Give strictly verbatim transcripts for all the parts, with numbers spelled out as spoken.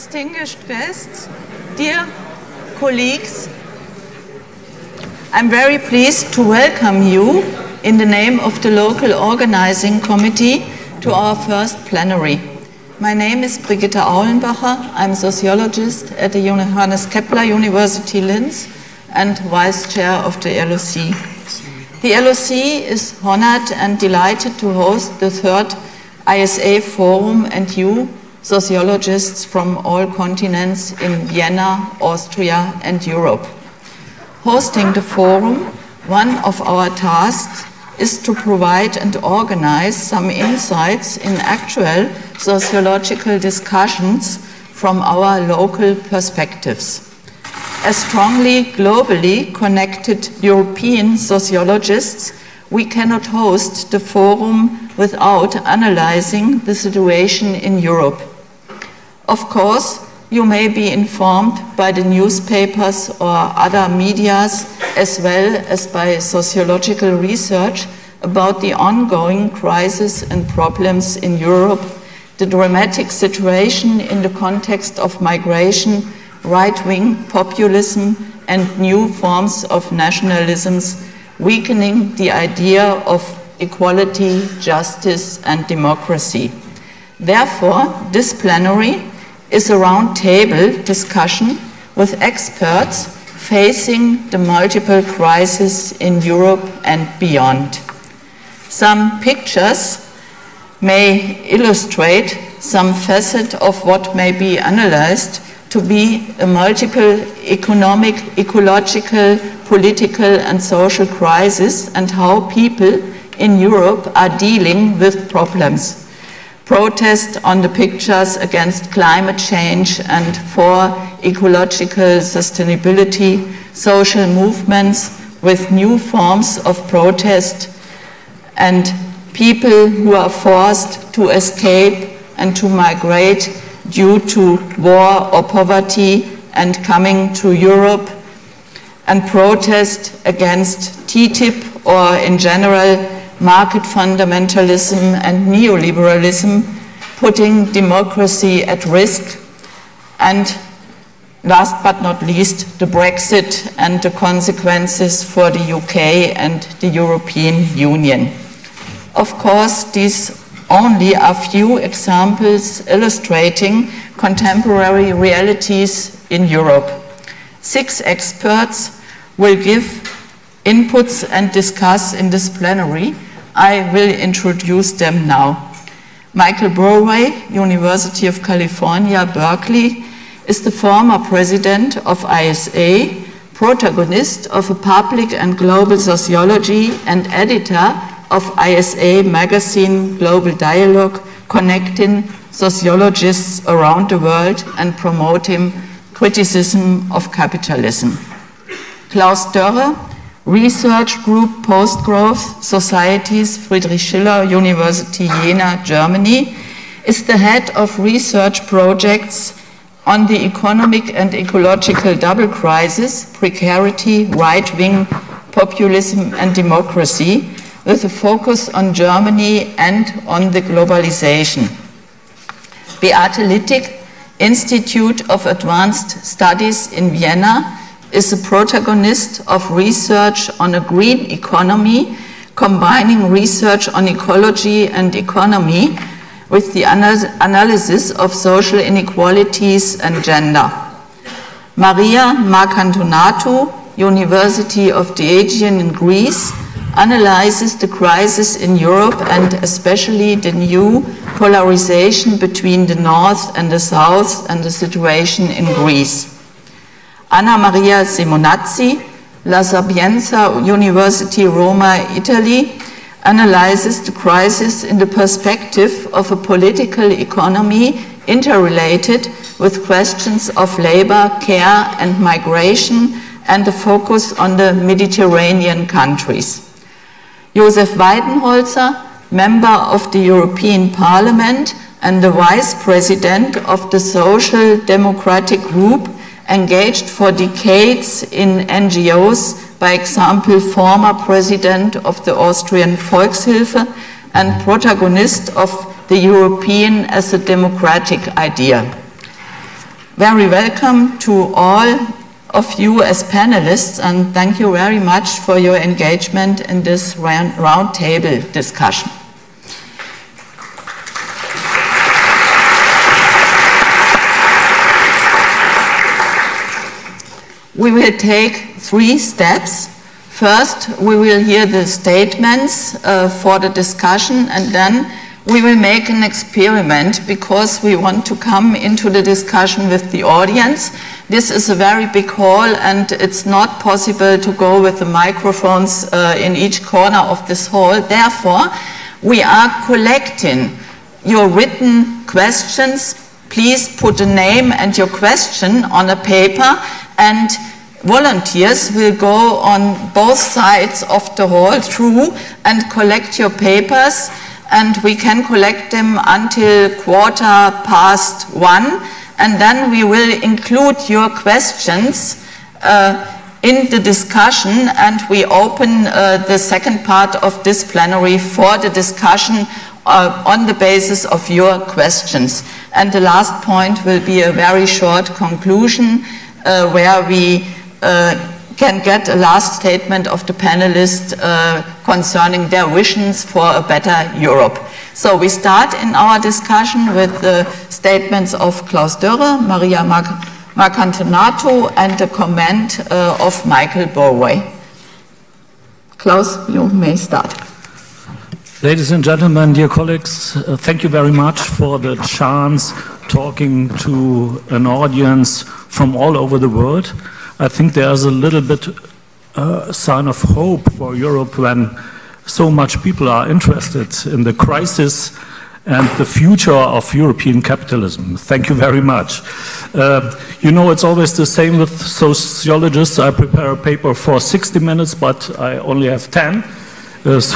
distinguished guests, dear colleagues, I'm very pleased to welcome you in the name of the local organizing committee to our first plenary. My name is Brigitte Aulenbacher. I'm a sociologist at the Johannes Kepler University Linz and vice chair of the L O C. The L O C is honored and delighted to host the third I S A Forum and you, sociologists from all continents in Vienna, Austria and Europe. Hosting the forum, one of our tasks is to provide and organize some insights in actual sociological discussions from our local perspectives. As strongly globally connected European sociologists, we cannot host the forum without analyzing the situation in Europe. Of course, you may be informed by the newspapers or other medias, as well as by sociological research about the ongoing crisis and problems in Europe, the dramatic situation in the context of migration, right-wing populism, and new forms of nationalisms, weakening the idea of equality, justice, and democracy. Therefore, this plenary is a round-table discussion with experts facing the multiple crises in Europe and beyond. Some pictures may illustrate some facet of what may be analyzed to be a multiple economic, ecological, political and social crisis and how people in Europe are dealing with problems. Protest on the pictures against climate change and for ecological sustainability, social movements with new forms of protest, and people who are forced to escape and to migrate due to war or poverty and coming to Europe, and protest against T T I P or in general market fundamentalism and neoliberalism, putting democracy at risk, and last but not least, the Brexit and the consequences for the U K and the European Union. Of course, these only are few examples illustrating contemporary realities in Europe. Six experts will give inputs and discuss in this plenary. I will introduce them now. Michael Burway, University of California, Berkeley, is the former president of I S A, protagonist of a public and global sociology, and editor of I S A magazine Global Dialogue, connecting sociologists around the world and promoting criticism of capitalism. Klaus Dörre, Research Group Post-Growth Societies, Friedrich Schiller University, Jena, Germany, is the head of research projects on the economic and ecological double crisis, precarity, right-wing populism and democracy, with a focus on Germany and on the globalization. Beate Littig, Institute of Advanced Studies in Vienna, is a protagonist of research on a green economy, combining research on ecology and economy with the analysis of social inequalities and gender. Maria Marcantonatou, University of the Aegean in Greece, analyzes the crisis in Europe and especially the new polarization between the North and the South and the situation in Greece. Anna Maria Simonazzi, La Sapienza University, Roma, Italy, analyzes the crisis in the perspective of a political economy interrelated with questions of labor, care and migration, and a focus on the Mediterranean countries. Josef Weidenholzer, member of the European Parliament and the vice president of the Social Democratic Group, engaged for decades in N G Os, by example, former president of the Austrian Volkshilfe and protagonist of the European as a democratic idea. very welcome to all of you as panelists, and thank you very much for your engagement in this round, round table discussion. We will take three steps. First, we will hear the statements uh, for the discussion, and then we will make an experiment because we want to come into the discussion with the audience. This is a very big hall and it's not possible to go with the microphones uh, in each corner of this hall. Therefore, we are collecting your written questions. Please put a name and your question on a paper, and volunteers will go on both sides of the hall through and collect your papers, and we can collect them until quarter past one, and then we will include your questions uh, in the discussion, and we open uh, the second part of this plenary for the discussion uh, on the basis of your questions. And the last point will be a very short conclusion uh, where we uh, can get a last statement of the panelists uh, concerning their visions for a better Europe. So we start in our discussion with the statements of Klaus Dörre, Maria Marcantonato, and the comment uh, of Michael Borway. Klaus, you may start. Ladies and gentlemen, dear colleagues, uh, thank you very much for the chance talking to an audience from all over the world. I think there's a little bit uh, sign of hope for Europe when so much people are interested in the crisis and the future of European capitalism. Thank you very much. Uh, you know, it's always the same with sociologists. I prepare a paper for sixty minutes, but I only have ten. Uh, so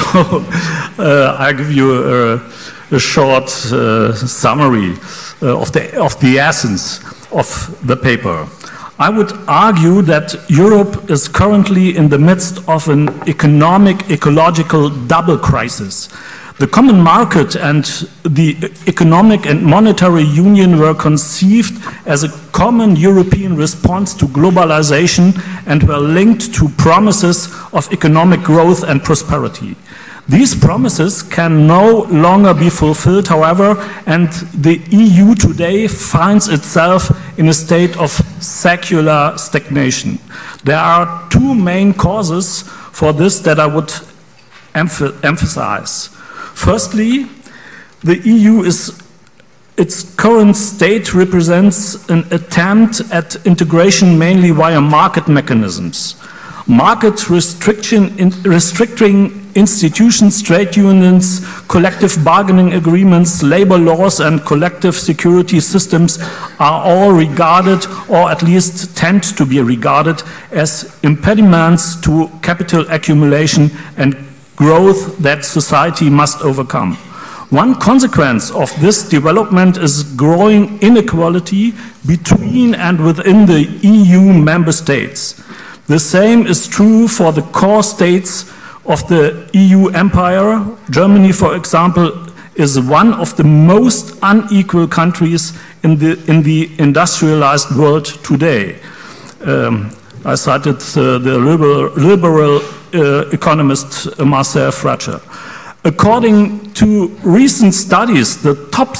uh, I give you a, a short uh, summary uh, of the, of the essence of the paper. I would argue that Europe is currently in the midst of an economic, ecological double crisis. The common market and the economic and monetary union were conceived as a common European response to globalization and were linked to promises of economic growth and prosperity. These promises can no longer be fulfilled, however, and the E U today finds itself in a state of secular stagnation. There are two main causes for this that I would emph- emphasize. Firstly, the E U is, its current state represents an attempt at integration mainly via market mechanisms. Market restriction, in, restricting institutions, trade unions, collective bargaining agreements, labor laws, and collective security systems are all regarded, or at least tend to be regarded, as impediments to capital accumulation and growth that society must overcome. One consequence of this development is growing inequality between and within the E U member states. The same is true for the core states of the E U empire. Germany, for example, is one of the most unequal countries in the, in the industrialized world today. Um, I cited uh, the liberal, liberal uh, economist Marcel Fratscher. According to recent studies, the top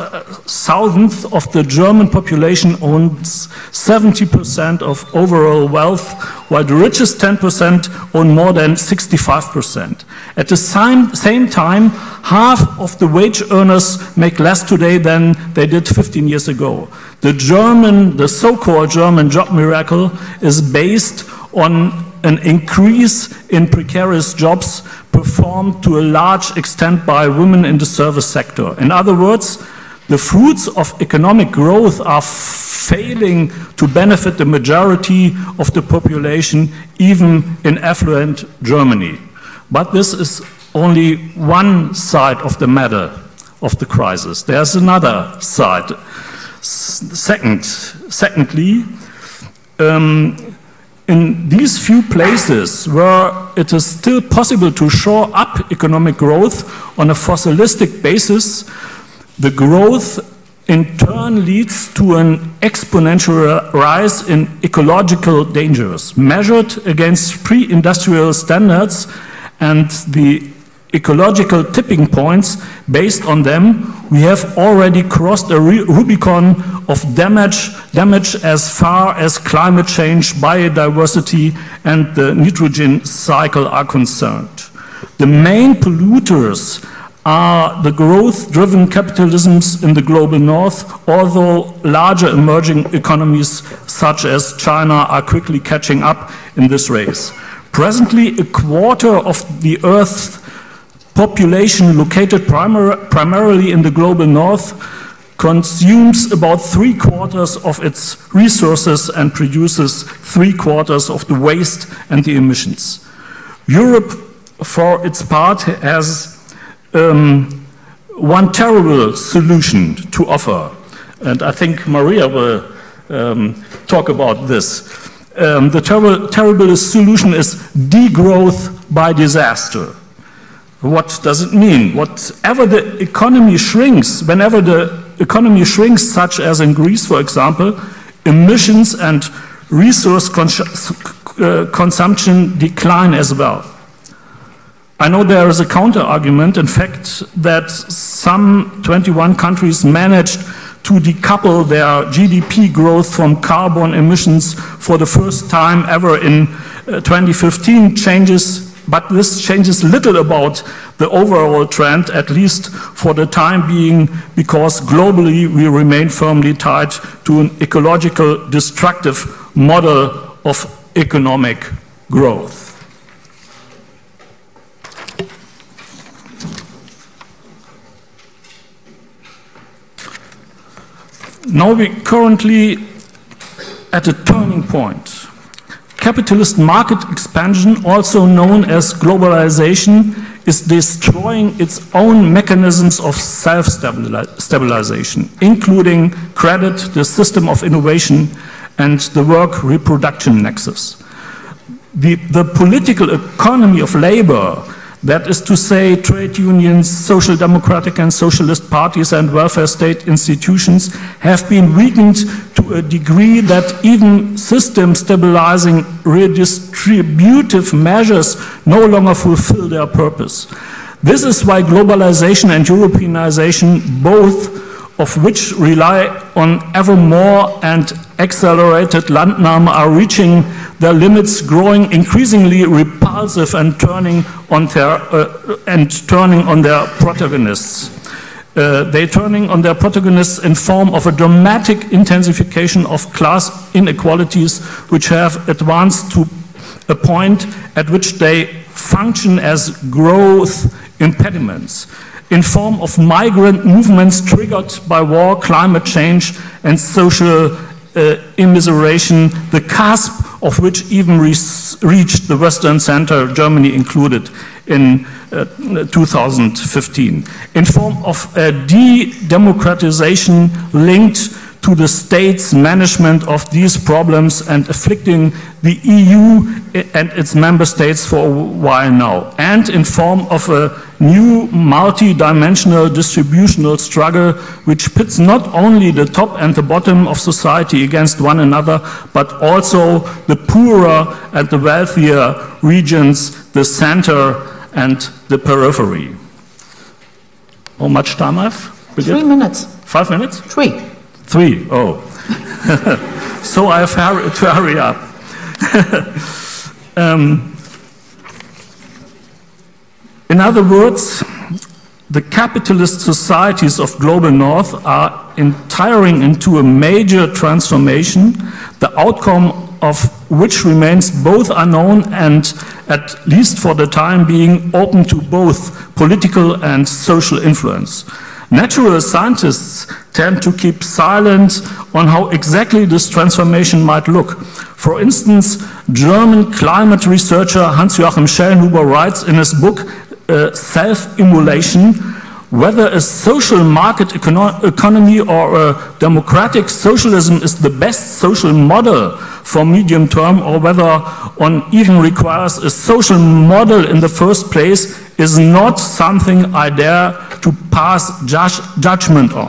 thousandth of the German population owns seventy percent of overall wealth, while the richest ten percent own more than sixty-five percent. At the same, same time, half of the wage earners make less today than they did fifteen years ago. The German, the so-called German job miracle is based on an increase in precarious jobs performed to a large extent by women in the service sector. In other words, the fruits of economic growth are failing to benefit the majority of the population, even in affluent Germany. But this is only one side of the matter of the crisis. There's another side. Second, secondly, um, in these few places where it is still possible to shore up economic growth on a fossilistic basis, the growth in turn leads to an exponential rise in ecological dangers. Measured against pre-industrial standards and the ecological tipping points based on them, we have already crossed a Rubicon of damage, damage as far as climate change, biodiversity, and the nitrogen cycle are concerned. The main polluters are the growth-driven capitalisms in the global north, although larger emerging economies such as China are quickly catching up in this race. Presently, a quarter of the Earth's population located primar primarily in the global north consumes about three quarters of its resources and produces three quarters of the waste and the emissions. Europe, for its part, has um, one terrible solution to offer, and I think Maria will um, talk about this. Um, the terrible, terrible solution is degrowth by disaster. What does it mean? Whatever the economy shrinks, whenever the economy shrinks, such as in Greece, for example, emissions and resource cons uh, consumption decline as well. I know there is a counter-argument, in fact, that some twenty-one countries managed to decouple their G D P growth from carbon emissions for the first time ever in uh, twenty fifteen changes. But this changes little about the overall trend, at least for the time being, because globally we remain firmly tied to an ecological destructive model of economic growth. Now we currently at a turning point. Capitalist market expansion, also known as globalization, is destroying its own mechanisms of self-stabilization, including credit, the system of innovation, and the work-reproduction nexus. The, the political economy of labor, that is to say trade unions, social democratic and socialist parties, and welfare state institutions, have been weakened to a degree that even system-stabilizing redistributive measures no longer fulfill their purpose. This is why globalization and Europeanization, both of which rely on ever more and accelerated Landnahme, are reaching their limits, growing increasingly repulsive and turning on their, uh, and turning on their protagonists. Uh, they're turning on their protagonists in form of a dramatic intensification of class inequalities, which have advanced to a point at which they function as growth impediments, in form of migrant movements triggered by war, climate change, and social uh, immiseration, the cusp of which even re reached the Western Center, Germany included, in uh, two thousand fifteen, in form of a de-democratization linked to the state's management of these problems and afflicting the E U and its member states for a while now, and in form of a new multi-dimensional distributional struggle which pits not only the top and the bottom of society against one another, but also the poorer and the wealthier regions, the center and the periphery. How much time I have? Three minutes. Five minutes? Three. Three, oh. So I have to hurry up. um, in other words, the capitalist societies of global north are entering into a major transformation, the outcome of which remains both unknown and, at least for the time being, open to both political and social influence. Natural scientists tend to keep silent on how exactly this transformation might look. For instance, German climate researcher Hans-Joachim Schellnhuber writes in his book uh, Self-Immolation, whether a social market econo economy or a democratic socialism is the best social model for medium term, or whether one even requires a social model in the first place, is not something I dare to pass judge, judgment on.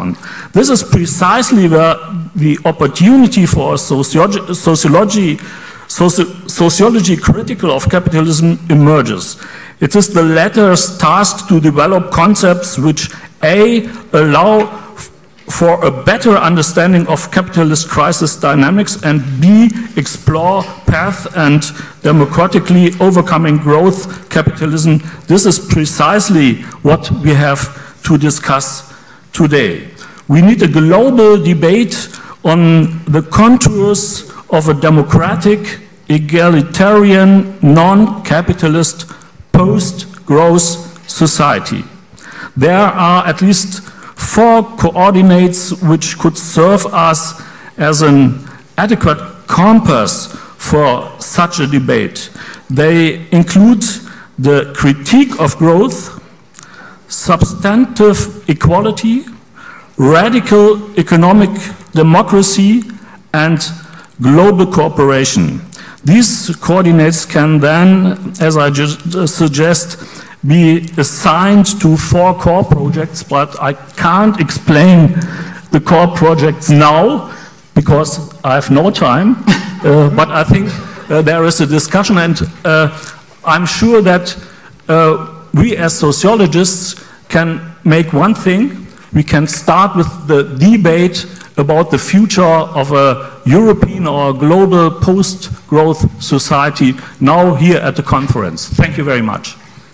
This is precisely where the opportunity for sociology, sociology, soci sociology critical of capitalism emerges. It is the latter's task to develop concepts which A, allow for a better understanding of capitalist crisis dynamics, and B, explore path and democratically overcoming growth capitalism. This is precisely what we have to discuss today. We need a global debate on the contours of a democratic, egalitarian, non-capitalist, post-growth society. There are at least four coordinates which could serve us as an adequate compass for such a debate. They include the critique of growth, substantive equality, radical economic democracy, and global cooperation. These coordinates can then, as I just suggest, be assigned to four core projects, but I can't explain the core projects now because I have no time. uh, but I think uh, there is a discussion, and uh, I'm sure that uh, we as sociologists can make one thing. We can start with the debate about the future of a European or global post-growth society now here at the conference. Thank you very much.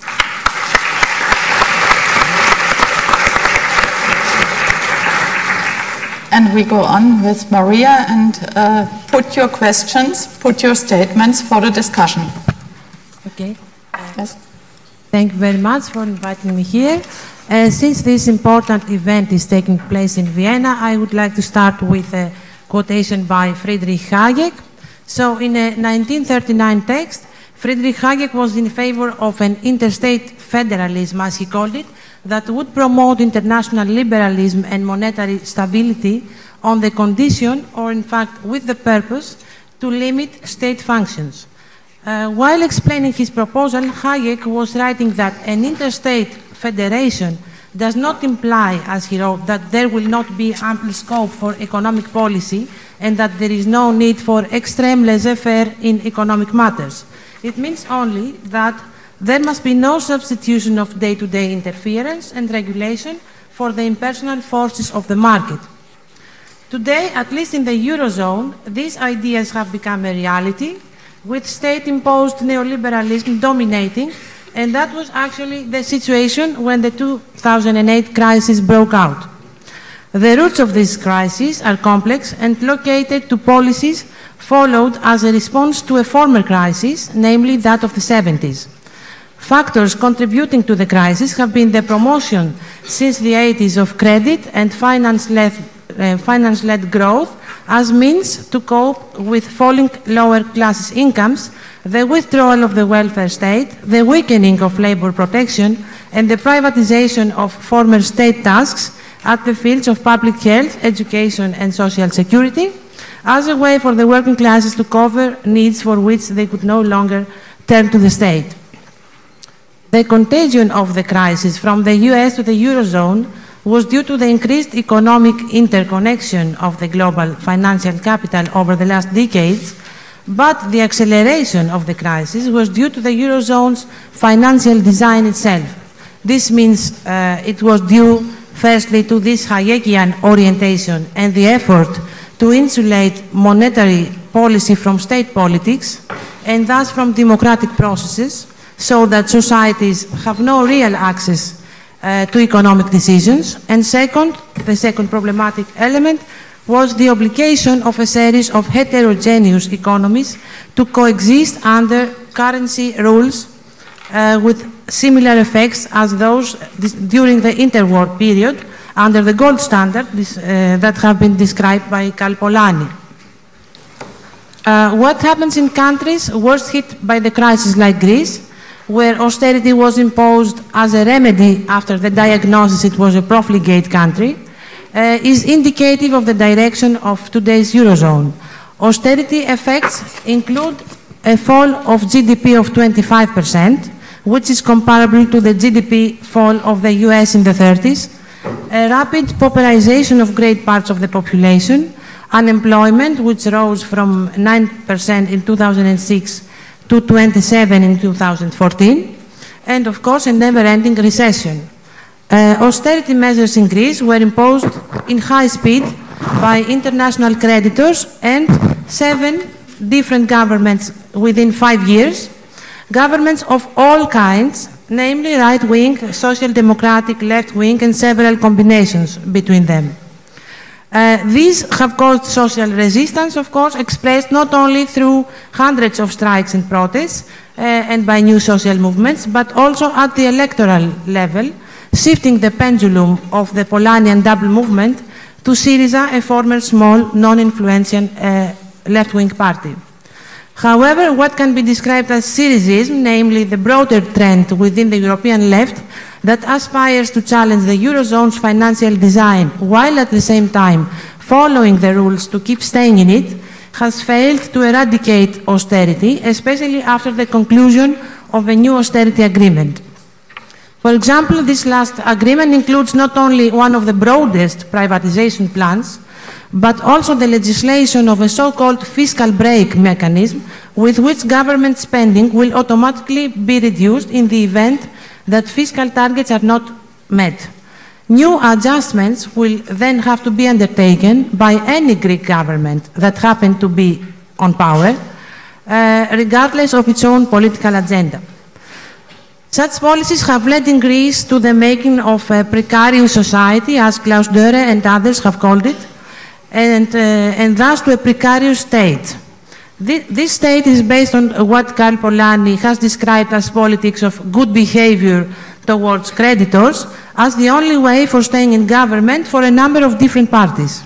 And we go on with Maria, and uh, put your questions, put your statements for the discussion. Okay. Yes. Thank you very much for inviting me here. Uh, since this important event is taking place in Vienna, I would like to start with a quotation by Friedrich Hayek. So in a nineteen thirty-nine text, Friedrich Hayek was in favor of an interstate federalism, as he called it, that would promote international liberalism and monetary stability on the condition, or in fact with the purpose, to limit state functions. Uh, while explaining his proposal, Hayek was writing that an interstate federation does not imply, as he wrote, that there will not be ample scope for economic policy and that there is no need for extreme laissez-faire in economic matters. It means only that there must be no substitution of day-to-day interference and regulation for the impersonal forces of the market. Today, at least in the Eurozone, these ideas have become a reality, with state-imposed neoliberalism dominating, and that was actually the situation when the two thousand eight crisis broke out. The roots of this crisis are complex and located to policies followed as a response to a former crisis, namely that of the seventies. Factors contributing to the crisis have been the promotion since the eighties of credit and finance-led uh, finance-led growth as means to cope with falling lower classes' incomes, the withdrawal of the welfare state, the weakening of labor protection, and the privatization of former state tasks at the fields of public health, education, and social security, as a way for the working classes to cover needs for which they could no longer turn to the state. The contagion of the crisis from the U S to the Eurozone was due to the increased economic interconnection of the global financial capital over the last decades, but the acceleration of the crisis was due to the Eurozone's financial design itself. This means uh, it was due, firstly, to this Hayekian orientation and the effort to insulate monetary policy from state politics and thus from democratic processes, so that societies have no real access uh, to economic decisions. And second, the second problematic element was the obligation of a series of heterogeneous economies to coexist under currency rules uh, with similar effects as those during the interwar period under the gold standard this, uh, that have been described by Karl Polanyi. Uh, what happens in countries worst hit by the crisis like Greece, where austerity was imposed as a remedy after the diagnosis it was a profligate country, uh, is indicative of the direction of today's Eurozone. Austerity effects include a fall of G D P of twenty-five percent, which is comparable to the G D P fall of the U S in the thirties, a rapid pauperization of great parts of the population, unemployment, which rose from nine percent in two thousand six to twenty-seven in two thousand fourteen, and of course a never-ending recession. Uh, austerity measures in Greece were imposed in high speed by international creditors and seven different governments within five years, governments of all kinds, namely right-wing, social-democratic, left-wing, and several combinations between them. Uh, these have caused social resistance, of course, expressed not only through hundreds of strikes and protests uh, and by new social movements, but also at the electoral level, shifting the pendulum of the Polanyian double movement to Syriza, a former small, non-influential uh, left-wing party. However, what can be described as Syrizism, namely the broader trend within the European left that aspires to challenge the Eurozone's financial design while at the same time following the rules to keep staying in it, has failed to eradicate austerity, especially after the conclusion of a new austerity agreement. For example, this last agreement includes not only one of the broadest privatization plans, but also the legislation of a so-called fiscal brake mechanism with which government spending will automatically be reduced in the event that fiscal targets are not met. New adjustments will then have to be undertaken by any Greek government that happen to be on power, uh, regardless of its own political agenda. Such policies have led in Greece to the making of a precarious society, as Klaus Dörre and others have called it, and, uh, and thus to a precarious state. This, this state is based on what Karl Polanyi has described as politics of good behavior towards creditors as the only way for staying in government for a number of different parties.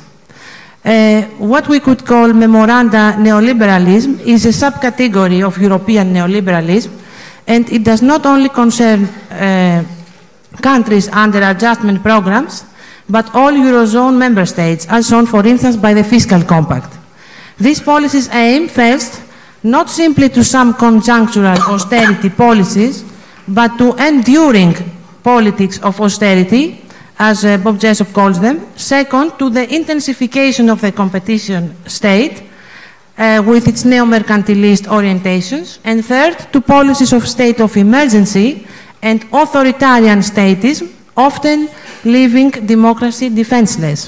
Uh, what we could call memoranda neoliberalism is a subcategory of European neoliberalism, and it does not only concern uh, countries under adjustment programs, but all Eurozone member states, as shown, for instance, by the Fiscal Compact. These policies aim, first, not simply to some conjunctural austerity policies, but to enduring politics of austerity, as uh, Bob Jessup calls them. Second, to the intensification of the competition state, Uh, with its neo-mercantilist orientations, and third, to policies of state of emergency and authoritarian statism, often leaving democracy defenseless.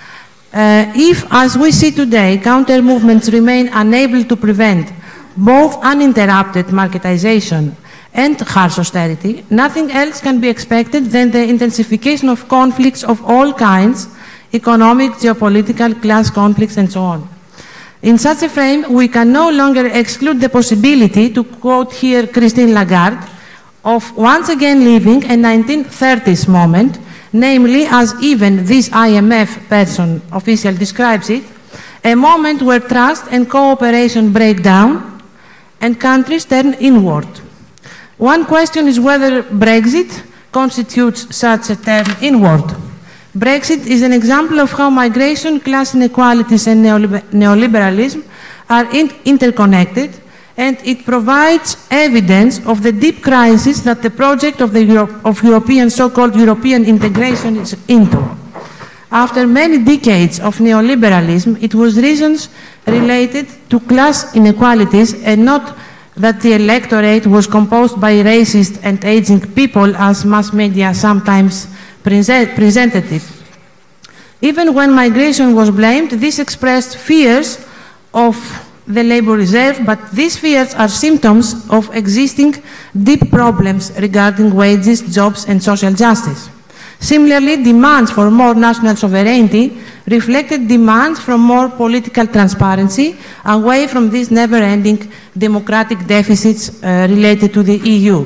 Uh, if, as we see today, counter-movements remain unable to prevent both uninterrupted marketization and harsh austerity, nothing else can be expected than the intensification of conflicts of all kinds, economic, geopolitical, class conflicts, and so on. In such a frame, we can no longer exclude the possibility, to quote here Christine Lagarde, of once again living a nineteen thirties moment, namely, as even this I M F person official describes it, a moment where trust and cooperation break down and countries turn inward. One question is whether Brexit constitutes such a turn inward. Brexit is an example of how migration, class inequalities, and neoliber neoliberalism are in interconnected, and it provides evidence of the deep crisis that the project of, the Euro of European, so-called European integration is into. After many decades of neoliberalism, it was reasons related to class inequalities and not that the electorate was composed by racist and aging people, as mass media sometimes present, presented it. Even when migration was blamed, this expressed fears of the labor reserve, but these fears are symptoms of existing deep problems regarding wages, jobs, and social justice. Similarly, demands for more national sovereignty reflected demands for more political transparency away from these never-ending democratic deficits uh, related to the E U.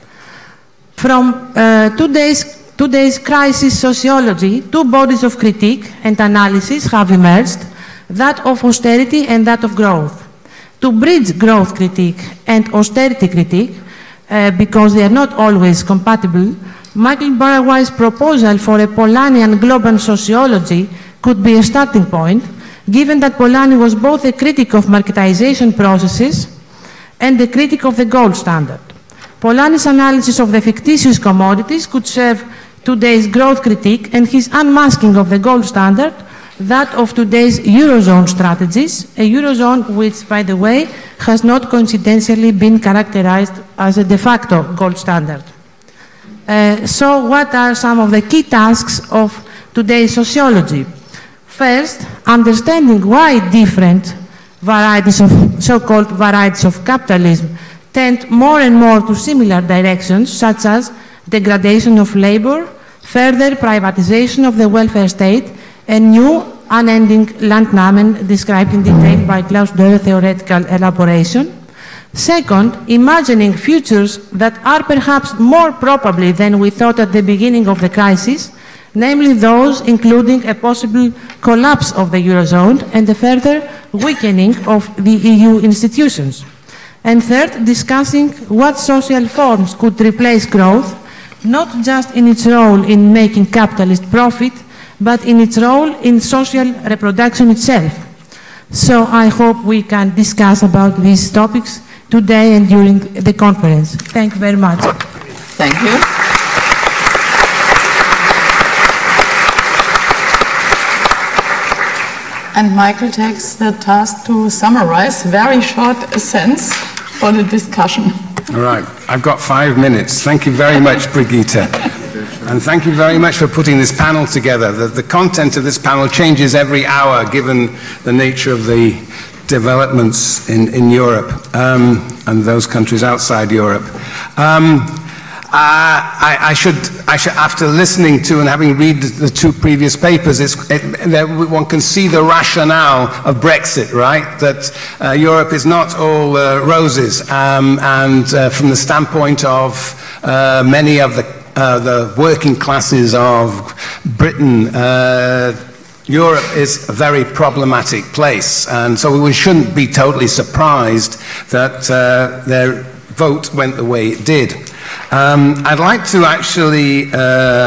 From uh, today's Today's crisis sociology, two bodies of critique and analysis have emerged, that of austerity and that of growth. To bridge growth critique and austerity critique, uh, because they are not always compatible, Michael Baraguai's proposal for a Polanyian global sociology could be a starting point, given that Polanyi was both a critic of marketization processes and a critic of the gold standard. Polanyi's analysis of the fictitious commodities could serve today's growth critique and his unmasking of the gold standard, that of today's Eurozone strategies, a Eurozone which, by the way, has not coincidentally been characterized as a de facto gold standard. Uh, so what are some of the key tasks of today's sociology? First, understanding why different varieties of so-called varieties of capitalism tend more and more to similar directions, such as degradation of labor, further privatization of the welfare state, and new unending Landnahmen described in detail by Klaus Dörr's theoretical elaboration. Second, imagining futures that are perhaps more probably than we thought at the beginning of the crisis, namely those including a possible collapse of the Eurozone and a further weakening of the E U institutions. And third, discussing what social forms could replace growth, not just in its role in making capitalist profit, but in its role in social reproduction itself. So I hope we can discuss about these topics today and during the conference. Thank you very much. Thank you. And Michael takes the task to summarize very short a sentence for the discussion. All right, I've got five minutes. Thank you very much, Brigitte. And thank you very much for putting this panel together. The, the content of this panel changes every hour given the nature of the developments in, in Europe um, and those countries outside Europe. Um, Uh, I, I, should, I should, after listening to and having read the two previous papers, it's, it, that one can see the rationale of Brexit, right? That uh, Europe is not all uh, roses, um, and uh, from the standpoint of uh, many of the, uh, the working classes of Britain, uh, Europe is a very problematic place, and so we shouldn't be totally surprised that uh, their vote went the way it did. Um, I'd like to actually uh,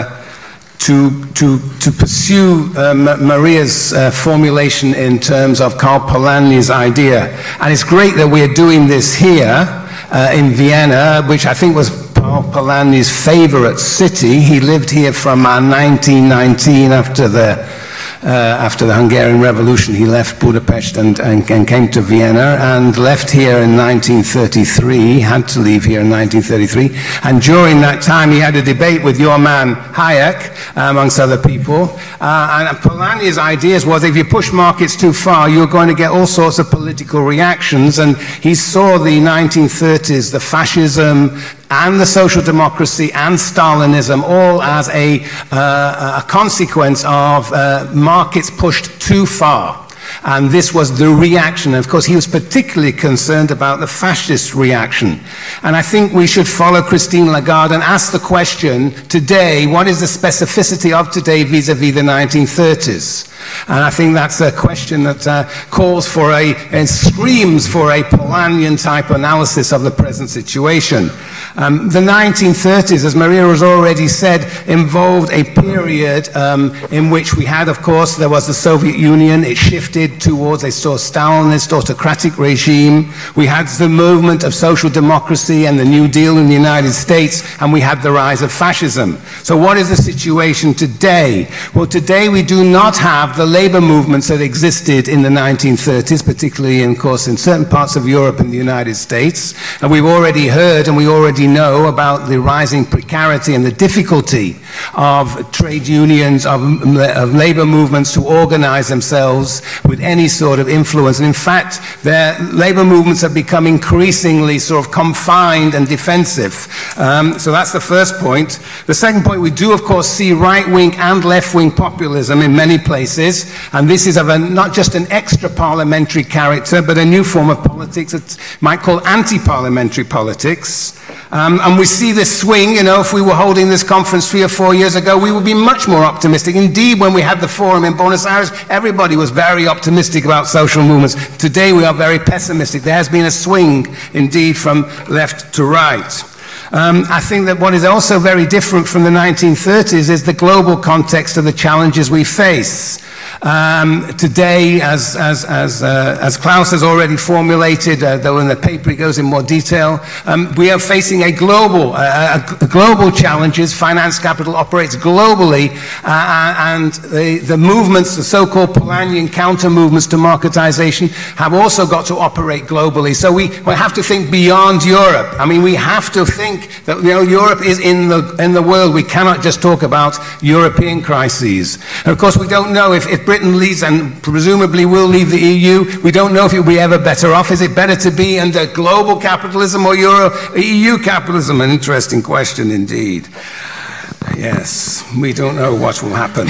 to, to, to pursue uh, Maria's uh, formulation in terms of Karl Polanyi's idea. And it's great that we're doing this here uh, in Vienna, which I think was Karl Polanyi's favorite city. He lived here from uh, nineteen nineteen after the Uh, after the Hungarian Revolution. He left Budapest and, and, and came to Vienna and left here in nineteen thirty-three, had to leave here in nineteen thirty-three, and during that time he had a debate with your man Hayek, uh, amongst other people, uh, and Polanyi's ideas was if you push markets too far you're going to get all sorts of political reactions, and he saw the nineteen thirties, the fascism and the social democracy and Stalinism all as a, uh, a consequence of uh, markets pushed too far. And this was the reaction. Of course, he was particularly concerned about the fascist reaction. And I think we should follow Christine Lagarde and ask the question today, what is the specificity of today vis-a-vis the nineteen thirties? And I think that's a question that uh, calls for a, and screams for a Polanyian-type analysis of the present situation. Um, the nineteen thirties, as Maria has already said, involved a period um, in which we had, of course, there was the Soviet Union. It shifted towards a sort of Stalinist autocratic regime. We had the movement of social democracy and the New Deal in the United States, and we had the rise of fascism. So what is the situation today? Well, today we do not have the labor movements that existed in the nineteen thirties, particularly, of course, in certain parts of Europe and the United States. And we've already heard and we already know about the rising precarity and the difficulty of trade unions, of, of labor movements to organize themselves with any sort of influence. And in fact, their labor movements have become increasingly sort of confined and defensive. Um, so that's the first point. The second point, we do, of course, see right-wing and left-wing populism in many places. And this is of a, not just an extra-parliamentary character, but a new form of politics that might call anti-parliamentary politics. Um, and we see this swing. You know, if we were holding this conference three or four years ago, we would be much more optimistic. Indeed, when we had the forum in Buenos Aires, everybody was very optimistic about social movements. Today, we are very pessimistic. There has been a swing, indeed, from left to right. Um, I think that what is also very different from the nineteen thirties is the global context of the challenges we face. Um, today, as, as, as, uh, as Klaus has already formulated, uh, though in the paper he goes in more detail, um, we are facing a global, uh, a, a global challenges. Finance capital operates globally, uh, and the, the movements, the so-called Polanyian counter movements to marketization, have also got to operate globally. So we, we have to think beyond Europe. I mean, we have to think that, you know, Europe is in the, in the world. We cannot just talk about European crises. And of course, we don't know if, if Britain leaves, and presumably will leave the E U, we don't know if it will be ever better off. Is it better to be under global capitalism or Euro, E U capitalism? An interesting question indeed. Yes, we don't know what will happen.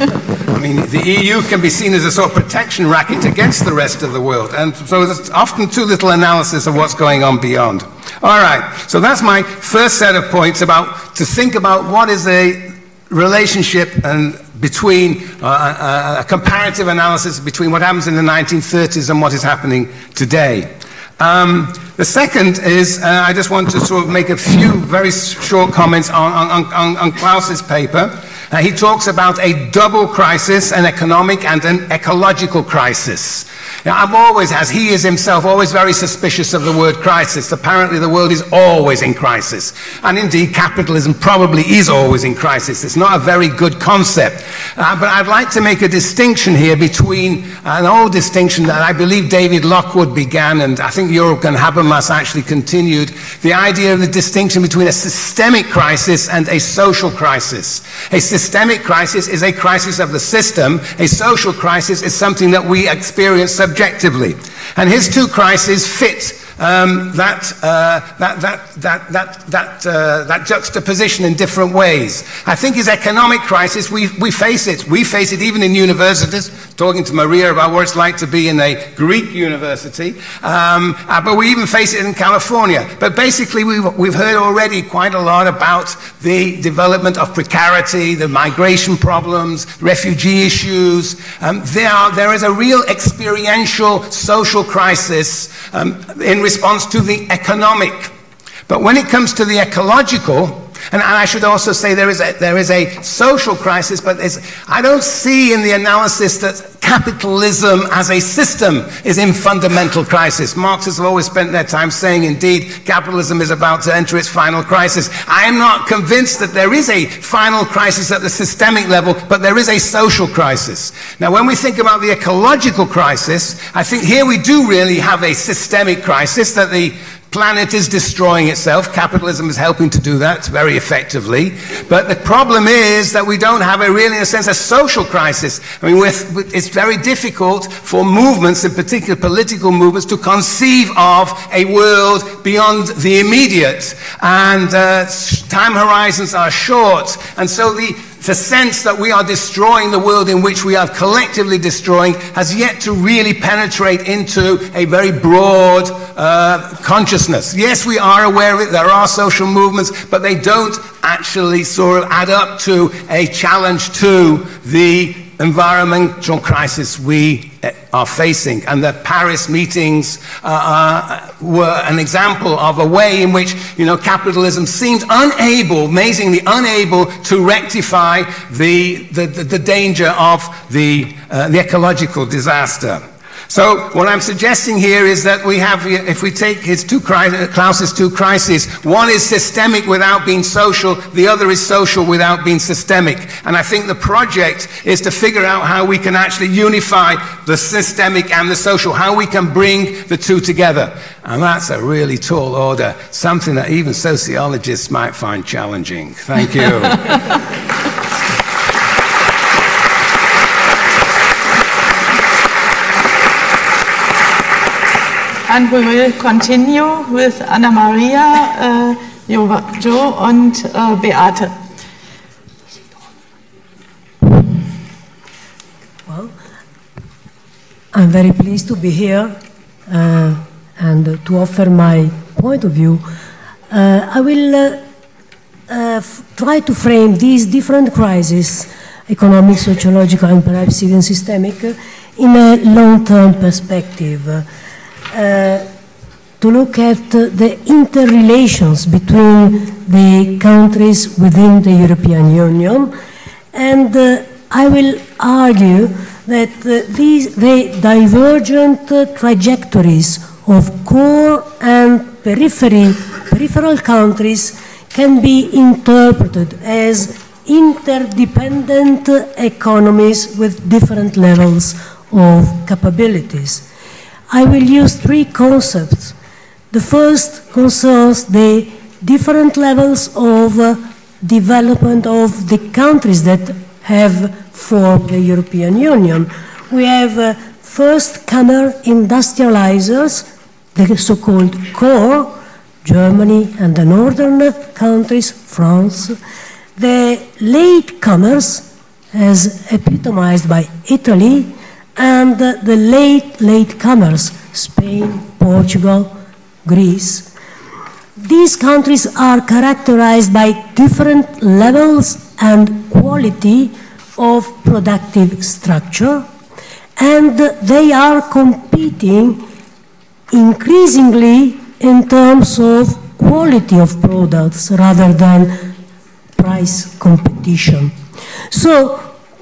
I mean, the E U can be seen as a sort of protection racket against the rest of the world, and so there's often too little analysis of what's going on beyond. All right, so that's my first set of points about to think about what is a relationship and between uh, a, a comparative analysis between what happens in the nineteen thirties and what is happening today. Um, the second is, uh, I just want to sort of make a few very short comments on, on, on, on Klaus's paper. Uh, he talks about a double crisis, an economic and an ecological crisis. Now, I'm always, as he is himself, always very suspicious of the word crisis. Apparently the world is always in crisis. And indeed, capitalism probably is always in crisis. It's not a very good concept. Uh, but I'd like to make a distinction here between, uh, an old distinction that I believe David Lockwood began, and I think Jürgen Habermas actually continued, the idea of the distinction between a systemic crisis and a social crisis. A systemic crisis is a crisis of the system. A social crisis is something that we experience subjectively. And his two crises fit um, that, uh, that, that, that, that, that, uh, that juxtaposition in different ways. I think his economic crisis, we, we face it. We face it even in universities, talking to Maria about what it's like to be in a Greek university, um, uh, but we even face it in California. But basically, we've, we've heard already quite a lot about the development of precarity, the migration problems, refugee issues. Um, there, are, there is a real experiential social crisis um, in response to the economic. But when it comes to the ecological, and I should also say there is a, there is a social crisis, but I don't see in the analysis that capitalism as a system is in fundamental crisis. Marxists have always spent their time saying, indeed, capitalism is about to enter its final crisis. I am not convinced that there is a final crisis at the systemic level, but there is a social crisis. Now, when we think about the ecological crisis, I think here we do really have a systemic crisis, that the planet is destroying itself. Capitalism is helping to do that very effectively. But the problem is that we don't have a really, in a sense, a social crisis. I mean, with, it's very difficult for movements, in particular political movements, to conceive of a world beyond the immediate. And uh, time horizons are short. And so the The sense that we are destroying the world in which we are collectively destroying has yet to really penetrate into a very broad uh, consciousness. Yes, we are aware of it, there are social movements, but they don't actually sort of add up to a challenge to the environmental crisis we are facing. And the Paris meetings uh, uh, were an example of a way in which, you know, capitalism seemed unable, amazingly unable, to rectify the, the, the, the danger of the, uh, the ecological disaster. So what I'm suggesting here is that we have, if we take his two Klaus's two crises, one is systemic without being social, the other is social without being systemic. And I think the project is to figure out how we can actually unify the systemic and the social, how we can bring the two together. And that's a really tall order, something that even sociologists might find challenging. Thank you. And we will continue with Anna Maria, uh, Jo, Jo und uh, Beate. Well, I'm very pleased to be here uh, and to offer my point of view. Uh, I will uh, uh, try to frame these different crises, economic, sociological, and perhaps even systemic, in a long-term perspective. Uh, to look at uh, the interrelations between the countries within the European Union, and uh, I will argue that uh, these the divergent uh, trajectories of core and periphery, peripheral countries can be interpreted as interdependent uh, economies with different levels of capabilities. I will use three concepts. The first concerns the different levels of uh, development of the countries that have formed the European Union. We have uh, first-comer industrializers, the so-called core, Germany and the northern countries, France. The latecomers, as epitomized by Italy, and uh, the late latecomers, Spain, Portugal, Greece. These countries are characterized by different levels and quality of productive structure, and they are competing increasingly in terms of quality of products rather than price competition. So,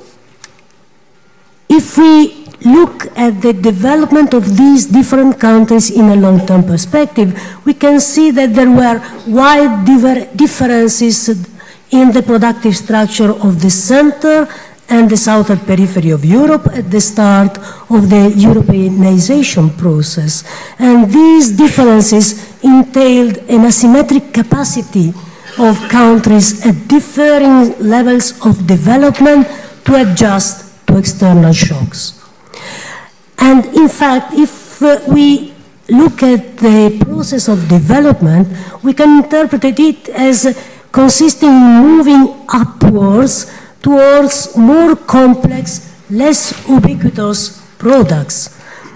if we look at the development of these different countries in a long-term perspective, we can see that there were wide differences in the productive structure of the center and the southern periphery of Europe at the start of the Europeanization process. And these differences entailed an asymmetric capacity of countries at differing levels of development to adjust to external shocks. And in fact, if uh, we look at the process of development, we can interpret it as consisting in moving upwards towards more complex, less ubiquitous products.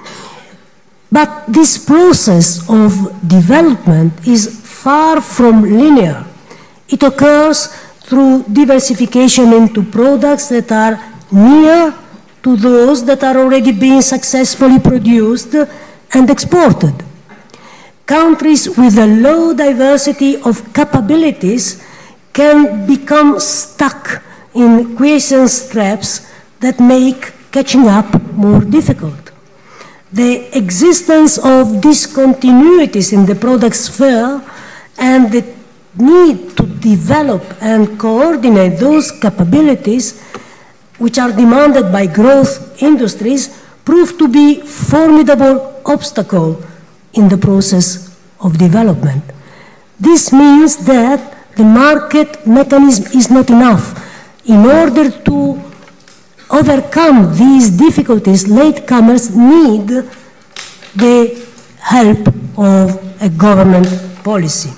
But this process of development is far from linear. It occurs through diversification into products that are near to those that are already being successfully produced and exported. Countries with a low diversity of capabilities can become stuck in quiescence traps that make catching up more difficult. The existence of discontinuities in the product sphere and the need to develop and coordinate those capabilities which are demanded by growth industries prove to be formidable obstacle in the process of development. This means that the market mechanism is not enough. In order to overcome these difficulties, latecomers need the help of a government policy.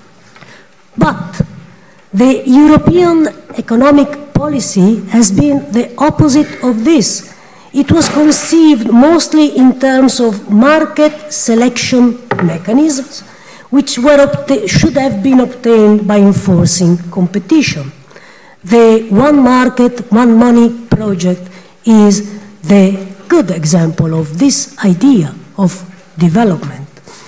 But the European economic policy has been the opposite of this. It was conceived mostly in terms of market selection mechanisms, which were should have been obtained by enforcing competition. The one market, one money project is the good example of this idea of development.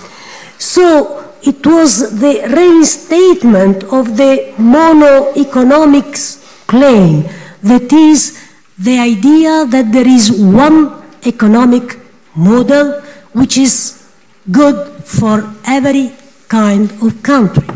So it was the reinstatement of the mono-economics claim, that is, the idea that there is one economic model which is good for every kind of country.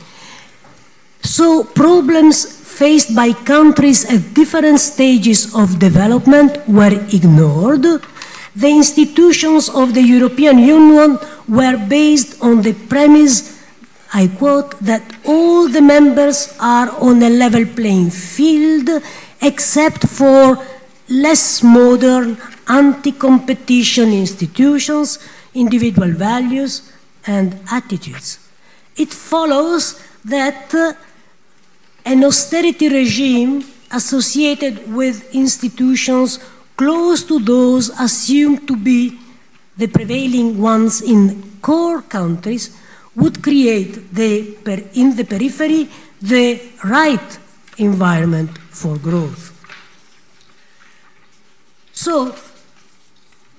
So problems faced by countries at different stages of development were ignored. The institutions of the European Union were based on the premise, I quote, that all the members are on a level playing field except for less modern anti-competition institutions, individual values and attitudes. It follows that uh, an austerity regime associated with institutions close to those assumed to be the prevailing ones in core countries would create the, per, in the periphery the right environment for growth. So,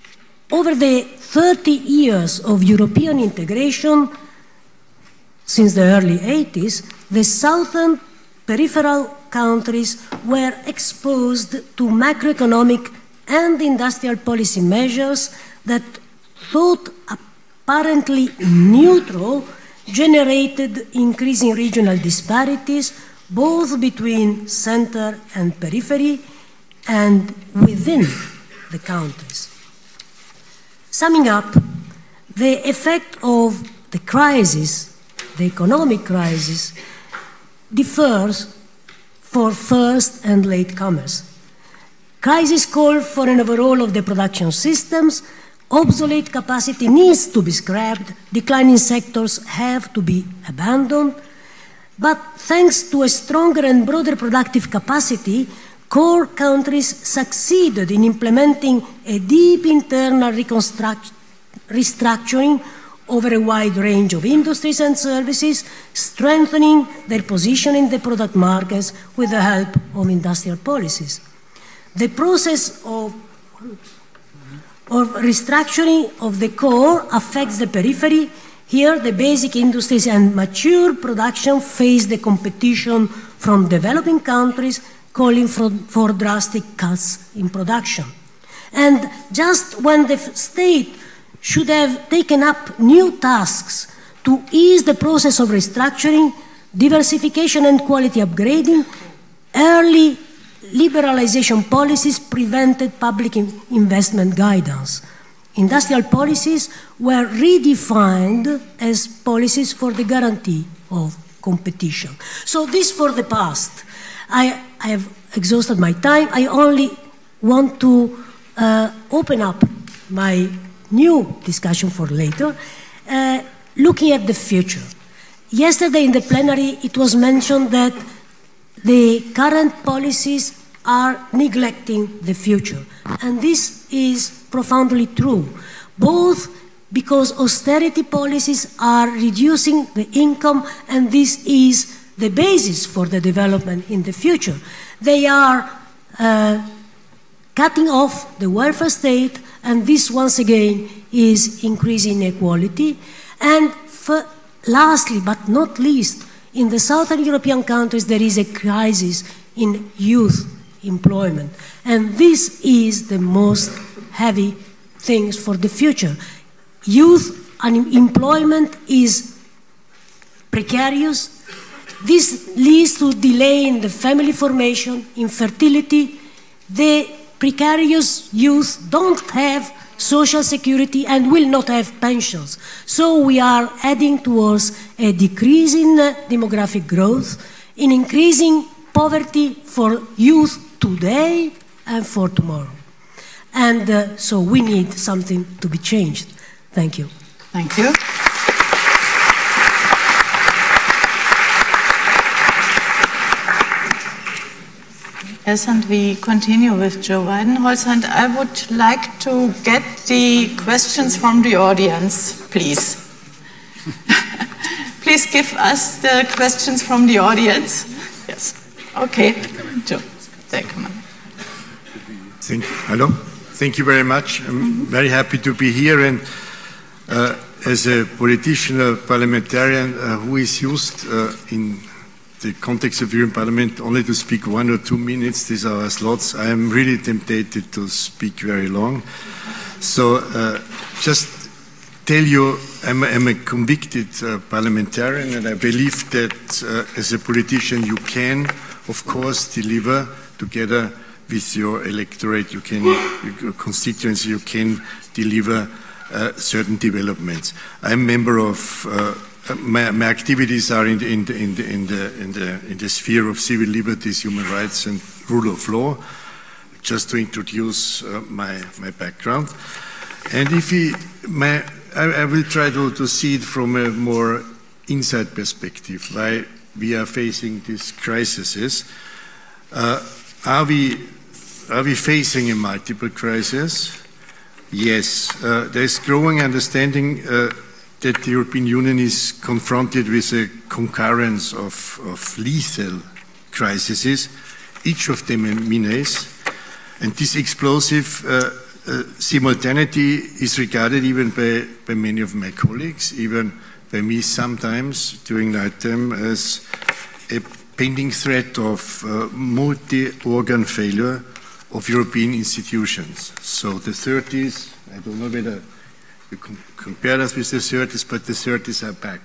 over the thirty years of European integration, since the early eighties, the southern peripheral countries were exposed to macroeconomic and industrial policy measures that, thought apparently neutral, generated increasing regional disparities both between center and periphery and within the countries. Summing up, the effect of the crisis, the economic crisis, differs for first and latecomers. Crisis call for an overhaul of the production systems. Obsolete capacity needs to be scrapped. Declining sectors have to be abandoned. But thanks to a stronger and broader productive capacity, core countries succeeded in implementing a deep internal restructuring over a wide range of industries and services, strengthening their position in the product markets with the help of industrial policies. The process of, of restructuring of the core affects the periphery. Here, the basic industries and mature production face the competition from developing countries, calling for, for drastic cuts in production. And just when the state should have taken up new tasks to ease the process of restructuring, diversification and quality upgrading, early liberalization policies prevented public investment guidance. Industrial policies were redefined as policies for the guarantee of competition. So this for the past. I, I have exhausted my time. I only want to uh, open up my new discussion for later, uh, looking at the future. Yesterday in the plenary, it was mentioned that the current policies are neglecting the future. And this is profoundly true, both because austerity policies are reducing the income, and this is the basis for the development in the future. They are uh, cutting off the welfare state, and this once again is increasing inequality. And for, lastly, but not least, in the southern European countries there is a crisis in youth employment. And this is the most heavy things for the future. Youth unemployment is precarious. This leads to delay in the family formation, infertility. The precarious youth don't have social security and will not have pensions. So we are heading towards a decrease in demographic growth, in increasing poverty for youth today and for tomorrow. And uh, so we need something to be changed. Thank you. Thank you. Yes, and we continue with Joe Weidenholzer, and I would like to get the questions from the audience, please. Please give us the questions from the audience. Yes. Okay. Joe, take them. Thank you. Hello. Thank you very much. I'm very happy to be here, and uh, as a politician, a parliamentarian uh, who is used uh, in the context of European Parliament only to speak one or two minutes, these are our slots. I am really tempted to speak very long. So uh, just tell you, I'm, I'm a convicted uh, parliamentarian, and I believe that uh, as a politician you can, of course, deliver together with your electorate, you can, your constituency, you can deliver uh, certain developments. I'm a member of uh, My, my activities are in the, in, the, in, the, in, the, in, the, in the sphere of civil liberties, human rights, and rule of law, just to introduce uh, my, my background. And if he, my, I, I will try to, to see it from a more inside perspective, why we are facing these crises. Uh, are, we, are we facing a multiple crisis? Yes. Uh, there is growing understanding uh, that the European Union is confronted with a concurrence of, of lethal crises, each of them a menace, and this explosive uh, uh, simultaneity is regarded even by, by many of my colleagues, even by me sometimes during nighttime, as a pending threat of uh, multi-organ failure of European institutions. So the thirties, I don't know whether you can compare us with the thirties, but the thirties are back.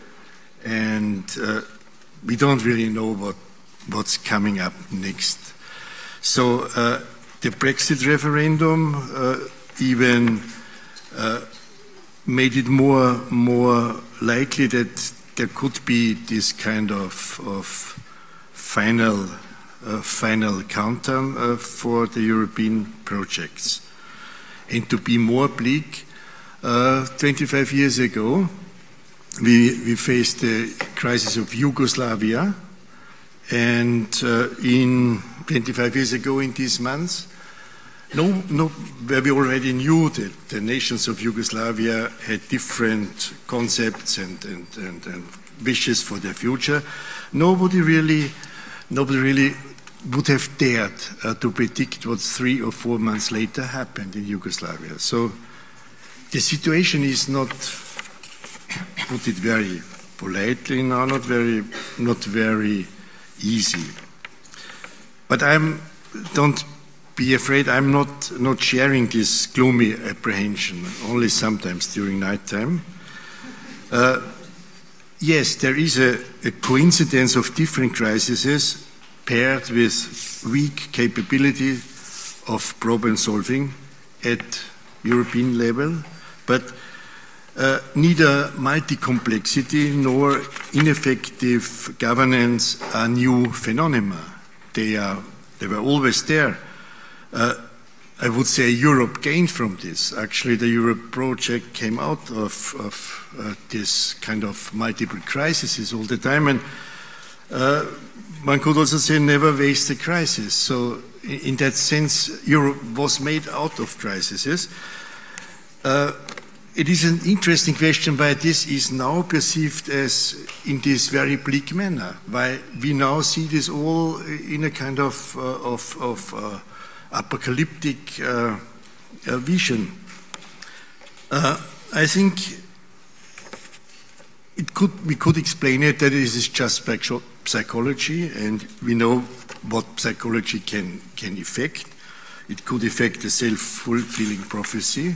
And uh, we don't really know what, what's coming up next. So uh, the Brexit referendum uh, even uh, made it more, more likely that there could be this kind of, of final, uh, final countdown uh, for the European projects. And to be more bleak, uh, twenty-five years ago, we, we faced the crisis of Yugoslavia, and uh, in twenty-five years ago in these months, no, no, where we already knew that the nations of Yugoslavia had different concepts and, and, and, and wishes for their future, nobody really, nobody really would have dared uh, to predict what three or four months later happened in Yugoslavia. So the situation is not, put it very politely now, not very, not very easy. But I'm, don't be afraid, I'm not, not sharing this gloomy apprehension, only sometimes during nighttime. Uh, yes, there is a, a coincidence of different crises paired with weak capability of problem solving at European level, but uh, neither multi-complexity nor ineffective governance are new phenomena. They, are, they were always there. Uh, I would say Europe gained from this. Actually, the Europe project came out of, of uh, this kind of multiple crises all the time, and uh, one could also say never waste a crisis. So in, in that sense, Europe was made out of crises. Uh, it is an interesting question why this is now perceived as in this very bleak manner, why we now see this all in a kind of, uh, of, of uh, apocalyptic uh, uh, vision. Uh, I think it could, we could explain it that it is just psychology, and we know what psychology can, can affect. It could affect a self-fulfilling prophecy,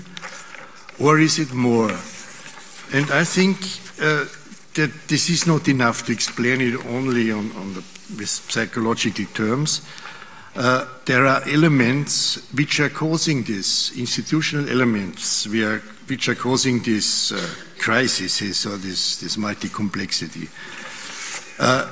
or is it more? And I think uh, that this is not enough to explain it only on, on the, with psychological terms. Uh, there are elements which are causing this, institutional elements we are, which are causing these uh, crises or this, this multi-complexity. Uh,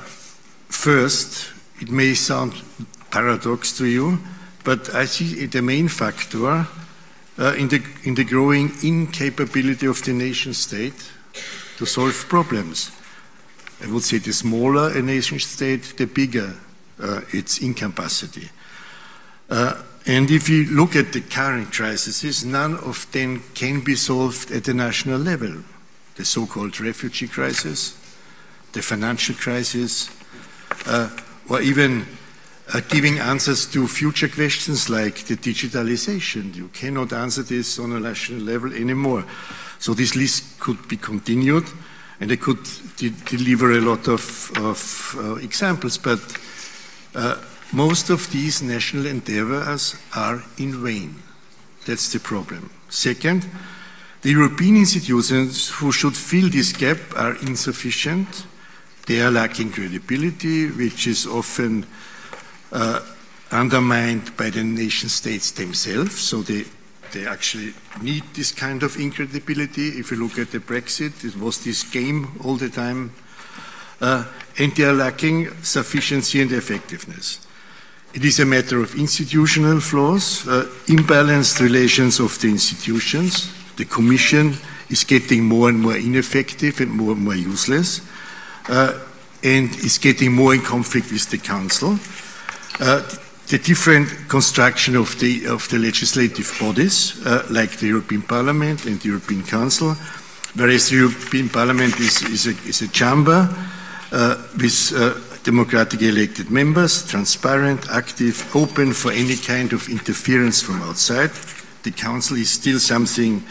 first, it may sound paradox to you, but I see the main factor uh, in, the, in the growing incapability of the nation state to solve problems. I would say the smaller a nation state, the bigger Uh, its incapacity. Uh, and if you look at the current crises, none of them can be solved at the national level. The so-called refugee crisis, the financial crisis, uh, or even uh, giving answers to future questions like the digitalization. You cannot answer this on a national level anymore. So this list could be continued, and I could de deliver a lot of, of uh, examples, but Uh, most of these national endeavors are in vain. That's the problem. Second, the European institutions who should fill this gap are insufficient. They are lacking credibility, which is often uh, undermined by the nation states themselves. So they, they actually need this kind of incredibility. If you look at the Brexit, it was this game all the time. Uh, and they are lacking sufficiency and effectiveness. It is a matter of institutional flaws, uh, imbalanced relations of the institutions. The Commission is getting more and more ineffective and more and more useless, uh, and is getting more in conflict with the Council. Uh, the different construction of the, of the legislative bodies, uh, like the European Parliament and the European Council, whereas the European Parliament is, is, a, is a chamber uh, with uh, democratically elected members, transparent, active, open for any kind of interference from outside, the Council is still something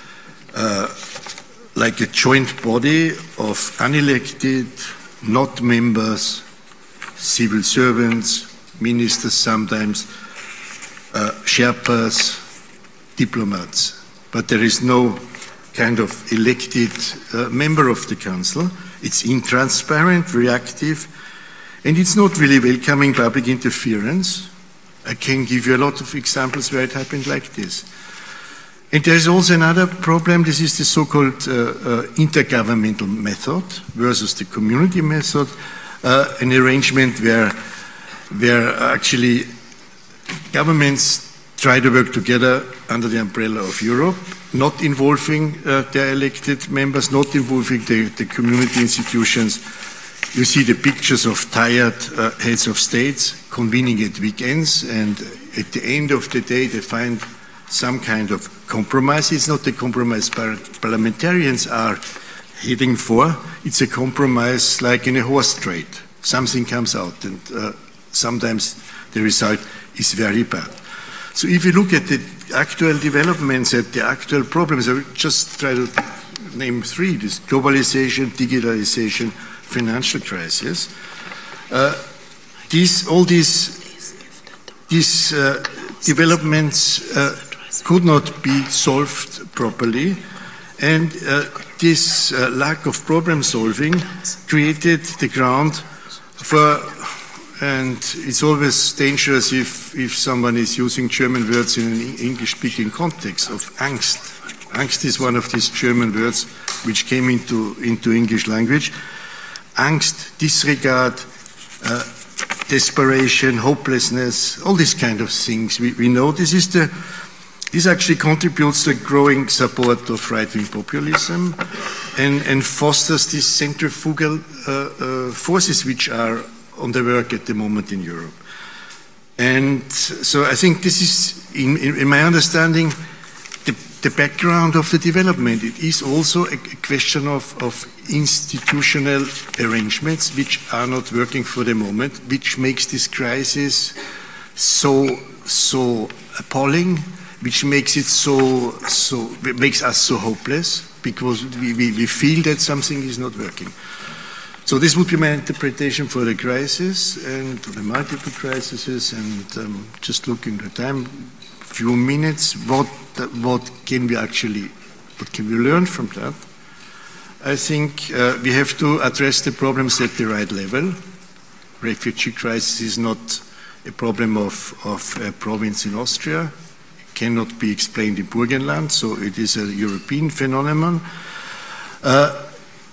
uh, like a joint body of unelected, not members, civil servants, ministers sometimes, uh, Sherpas, diplomats. But there is no kind of elected uh, member of the Council. It's intransparent, reactive, and it's not really welcoming public interference. I can give you a lot of examples where it happened like this. And there's also another problem. This is the so-called uh, uh, intergovernmental method versus the community method, uh, an arrangement where, where actually governments try to work together under the umbrella of Europe, not involving uh, their elected members, not involving the, the community institutions. You see the pictures of tired uh, heads of states convening at weekends, and at the end of the day they find some kind of compromise. It's not the compromise par parliamentarians are heading for, it's a compromise like in a horse trade. Something comes out, and uh, sometimes the result is very bad. So if you look at the actual developments, at the actual problems, I will just try to name three: this globalization, digitalization, financial crisis. Uh, these, all these, these uh, developments uh, could not be solved properly, and uh, this uh, lack of problem solving created the ground for, and it's always dangerous if, if someone is using German words in an English-speaking context, of angst. Angst is one of these German words which came into, into English language. Angst, disregard, uh, desperation, hopelessness, all these kind of things. We, we know this is the, this actually contributes to growing support of right-wing populism and, and fosters these centrifugal uh, uh, forces which are on the work at the moment in Europe. And so I think this is, in, in, in my understanding, the, the background of the development. It is also a, a question of, of institutional arrangements which are not working for the moment, which makes this crisis so, so appalling, which makes it so, so, makes us so hopeless, because we, we, we feel that something is not working. So this would be my interpretation for the crisis and the multiple crises, and um, just looking at the time, few minutes, what, what can we actually, what can we learn from that? I think uh, we have to address the problems at the right level. Refugee crisis is not a problem of, of a province in Austria. It cannot be explained in Burgenland, so it is a European phenomenon. Uh,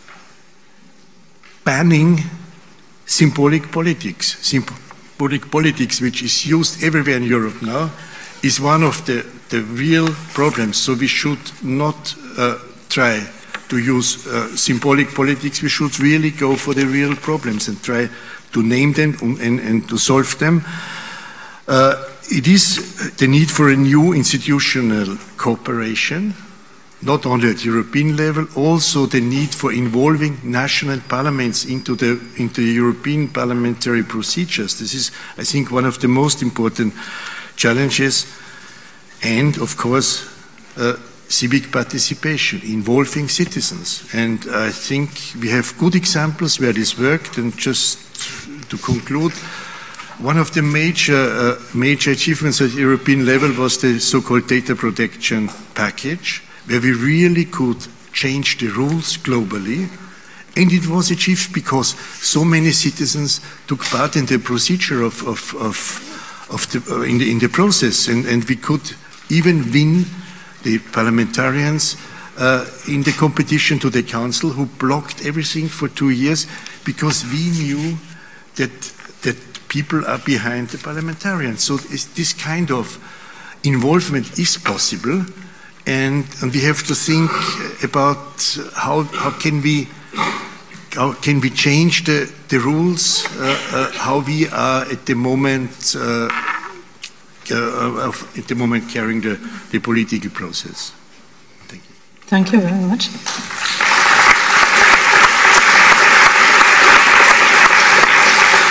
banning symbolic politics, symbolic politics which is used everywhere in Europe now, is one of the, the real problems. So we should not uh, try to use uh, symbolic politics. We should really go for the real problems and try to name them and, and, and to solve them. Uh, it is the need for a new institutional cooperation, not only at European level, also the need for involving national parliaments into the, into the European parliamentary procedures. This is, I think, one of the most important challenges, and of course uh, civic participation, involving citizens. And I think we have good examples where this worked. And just to conclude, one of the major, uh, major achievements at European level was the so-called data protection package, where we really could change the rules globally. And it was achieved because so many citizens took part in the procedure of, of, of Of the, uh, in, the, in the process, and, and we could even win the parliamentarians uh, in the competition to the Council, who blocked everything for two years because we knew that, that people are behind the parliamentarians. So this kind of involvement is possible, and, and we have to think about how, how can we How can we change the, the rules, uh, uh, how we are at the moment, uh, uh, of, at the moment carrying the, the political process. Thank you. Thank you very much.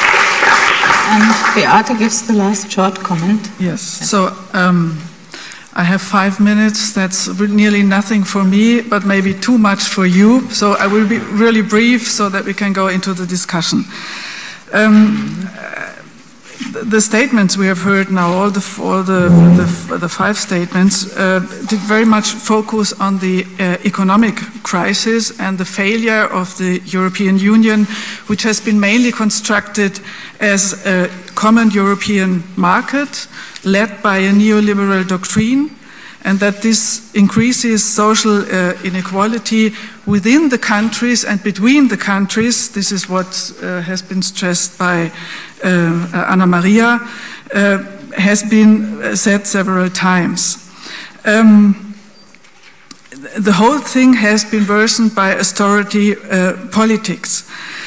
And Beate gives the last short comment. Yes, so um, I have five minutes. That's nearly nothing for me, but maybe too much for you. So I will be really brief so that we can go into the discussion. Um, The statements we have heard now, all the all the, the, the five statements, uh, did very much focus on the uh, economic crisis and the failure of the European Union, which has been mainly constructed as a common European market led by a neoliberal doctrine, and that this increases social uh, inequality within the countries and between the countries. This is what uh, has been stressed by uh, Anna Maria, uh, has been said several times. Um, the whole thing has been worsened by austerity uh, politics.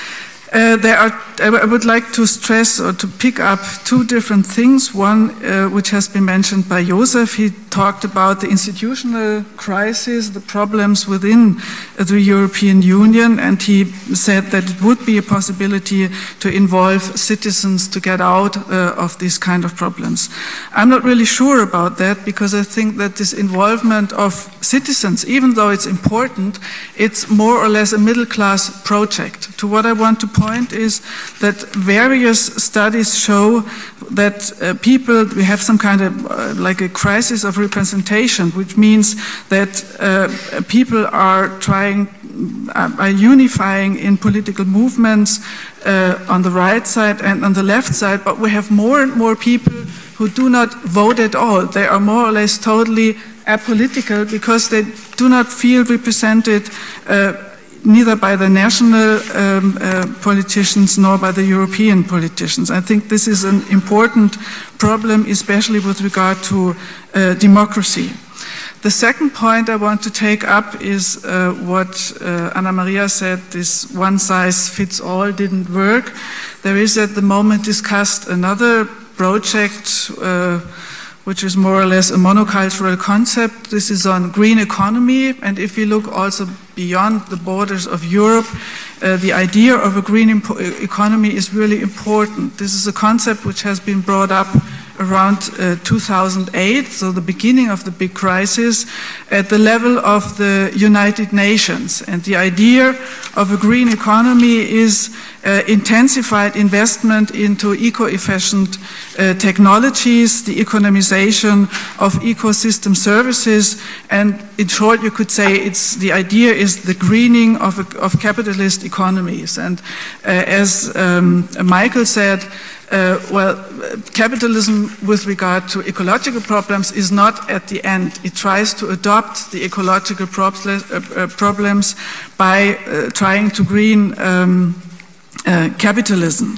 Uh, there are, I would like to stress or to pick up two different things. One, uh, which has been mentioned by Josef, he talked about the institutional crisis, the problems within uh, the European Union, and he said that it would be a possibility to involve citizens to get out uh, of these kind of problems. I'm not really sure about that, because I think that this involvement of citizens, even though it's important, it's more or less a middle-class project. To what I want to point is that various studies show that uh, people, we have some kind of uh, like a crisis of representation, which means that uh, people are trying, uh, are unifying in political movements uh, on the right side and on the left side, but we have more and more people who do not vote at all. They are more or less totally apolitical because they do not feel represented uh, neither by the national um, uh, politicians nor by the European politicians. I think this is an important problem, especially with regard to uh, democracy. The second point I want to take up is uh, what uh, Anna Maria said, this one size fits all didn't work. There is at the moment discussed another project uh, which is more or less a monocultural concept. This is on green economy, and if we look also beyond the borders of Europe, uh, the idea of a green economy is really important. This is a concept which has been brought up around uh, two thousand eight, so the beginning of the big crisis, at the level of the United Nations. And the idea of a green economy is uh, intensified investment into eco-efficient uh, technologies, the economization of ecosystem services, and in short you could say it's the idea is the greening of, a, of capitalist economies. And uh, as um, Michael said, Uh, well, capitalism with regard to ecological problems is not at the end. It tries to adopt the ecological prob uh, uh, problems by uh, trying to green um, uh, capitalism.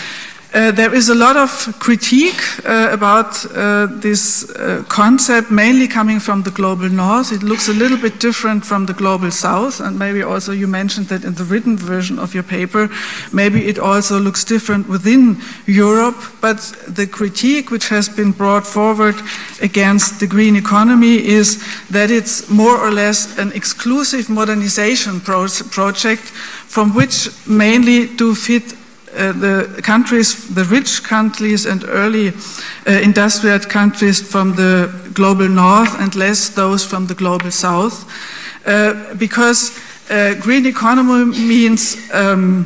Uh, there is a lot of critique uh, about uh, this uh, concept, mainly coming from the global north. It looks a little bit different from the global south, and maybe also you mentioned that in the written version of your paper. Maybe it also looks different within Europe, but the critique which has been brought forward against the green economy is that it's more or less an exclusive modernization pro project from which mainly do fit Uh, the countries, the rich countries and early uh, industrial countries from the global north and less those from the global south. Uh, because uh, green economy means um,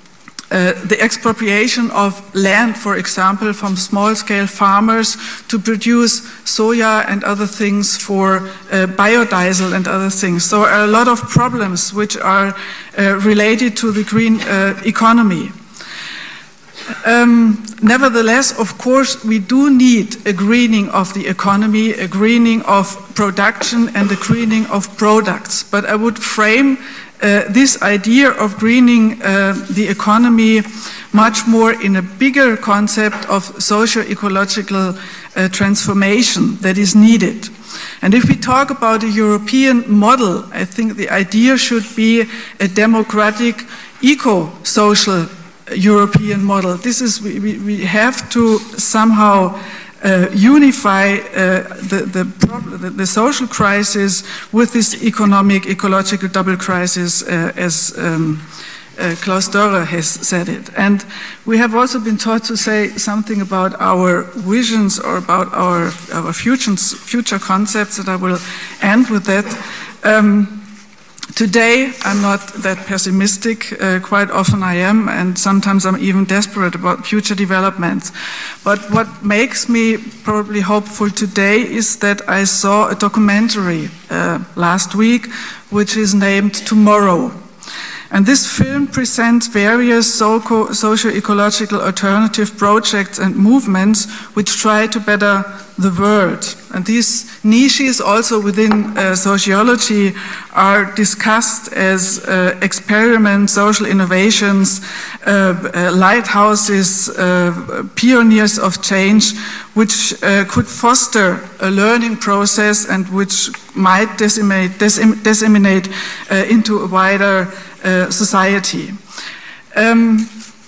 uh, the expropriation of land, for example, from small-scale farmers to produce soya and other things for uh, biodiesel and other things. So there are a lot of problems which are uh, related to the green uh, economy. Um, nevertheless, of course, we do need a greening of the economy, a greening of production, and a greening of products. But I would frame uh, this idea of greening uh, the economy much more in a bigger concept of socio-ecological uh, transformation that is needed. And if we talk about a European model, I think the idea should be a democratic, eco-social European model. This is, we, we have to somehow uh, unify uh, the, the, the, the social crisis with this economic, ecological double crisis uh, as um, uh, Klaus Dörre has said it. And we have also been taught to say something about our visions or about our, our futures, future concepts, and I will end with that. Um, Today, I'm not that pessimistic. Uh, quite often I am, and sometimes I'm even desperate about future developments. But what makes me probably hopeful today is that I saw a documentary uh, last week, which is named Tomorrow. And this film presents various socio-ecological alternative projects and movements which try to better the world. And these niches also within uh, sociology are discussed as uh, experiments, social innovations, uh, uh, lighthouses, uh, pioneers of change, which uh, could foster a learning process and which might disseminate, disem disseminate uh, into a wider uh, society. Um,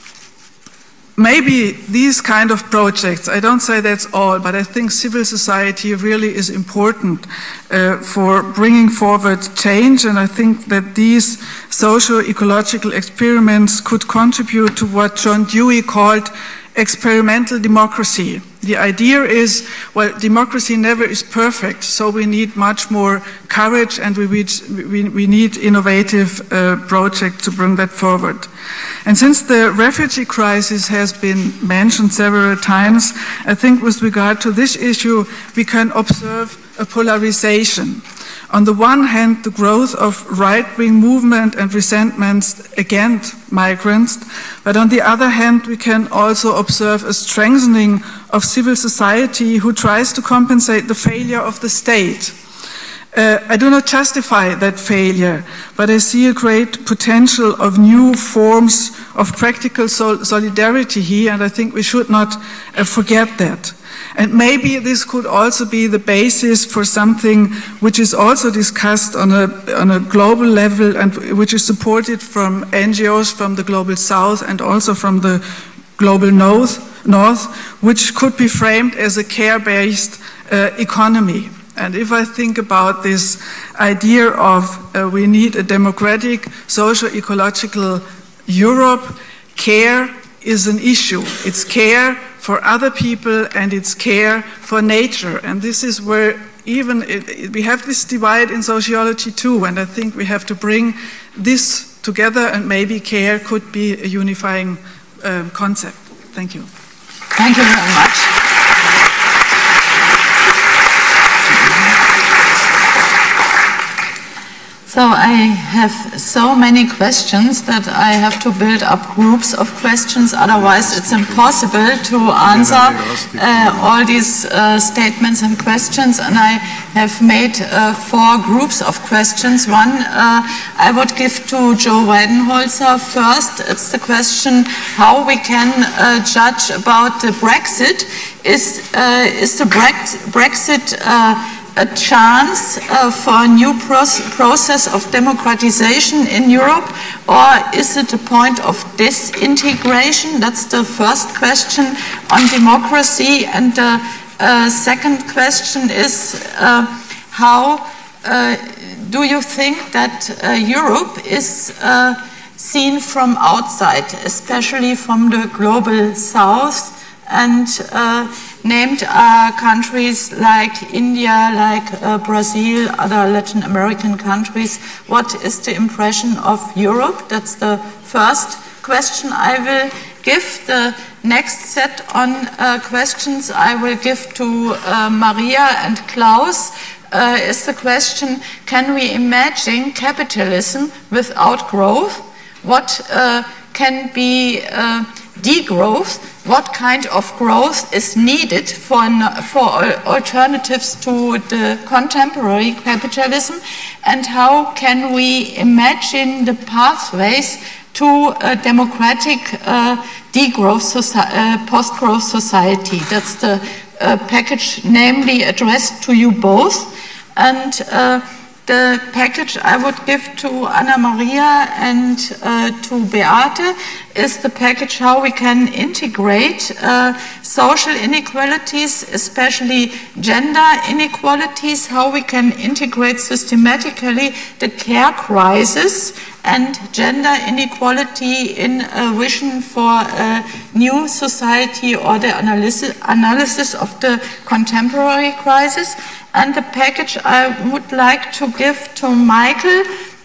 Maybe these kind of projects, I don't say that's all, but I think civil society really is important uh, for bringing forward change, and I think that these socio-ecological experiments could contribute to what John Dewey called experimental democracy. The idea is, well, democracy never is perfect, so we need much more courage and we need, we, we need innovative uh, projects to bring that forward. And since the refugee crisis has been mentioned several times, I think with regard to this issue, we can observe a polarization. On the one hand, the growth of right-wing movement and resentments against migrants, but on the other hand, we can also observe a strengthening of civil society who tries to compensate the failure of the state. Uh, I do not justify that failure, but I see a great potential of new forms of practical sol solidarity here, and I think we should not uh, forget that. And maybe this could also be the basis for something which is also discussed on a, on a global level and which is supported from N G Os from the Global South and also from the Global North, North which could be framed as a care-based uh, economy. And if I think about this idea of uh, we need a democratic, socio-ecological Europe, care is an issue. It's care for other people and it's care for nature. And this is where even it, it, we have this divide in sociology too, and I think we have to bring this together, and maybe care could be a unifying uh, concept. Thank you. Thank you very much. So I have so many questions that I have to build up groups of questions, otherwise it's impossible to answer uh, all these uh, statements and questions, and I have made uh, four groups of questions. One uh, I would give to Jo Weidenholzer first. It's the question how we can uh, judge about the Brexit. Is, uh, is the Brexit uh, a chance uh, for a new process of democratization in Europe, or is it a point of disintegration? That's the first question on democracy. And the uh, second question is uh, how uh, do you think that uh, Europe is uh, seen from outside, especially from the global south, and uh, named uh, countries like India, like uh, Brazil, other Latin American countries. What is the impression of Europe? That's the first question I will give. The next set on uh, questions I will give to uh, Maria and Klaus uh, is the question, can we imagine capitalism without growth? What uh, can be uh, degrowth? What kind of growth is needed for, for alternatives to the contemporary capitalism, and how can we imagine the pathways to a democratic uh, degrowth, uh, post-growth society? That's the uh, package namely addressed to you both. And uh, the package I would give to Anna Maria and uh, to Beate is the package how we can integrate uh, social inequalities, especially gender inequalities, how we can integrate systematically the care crisis and gender inequality in a vision for a new society or the analysis, analysis of the contemporary crisis. And the package I would like to give to Michael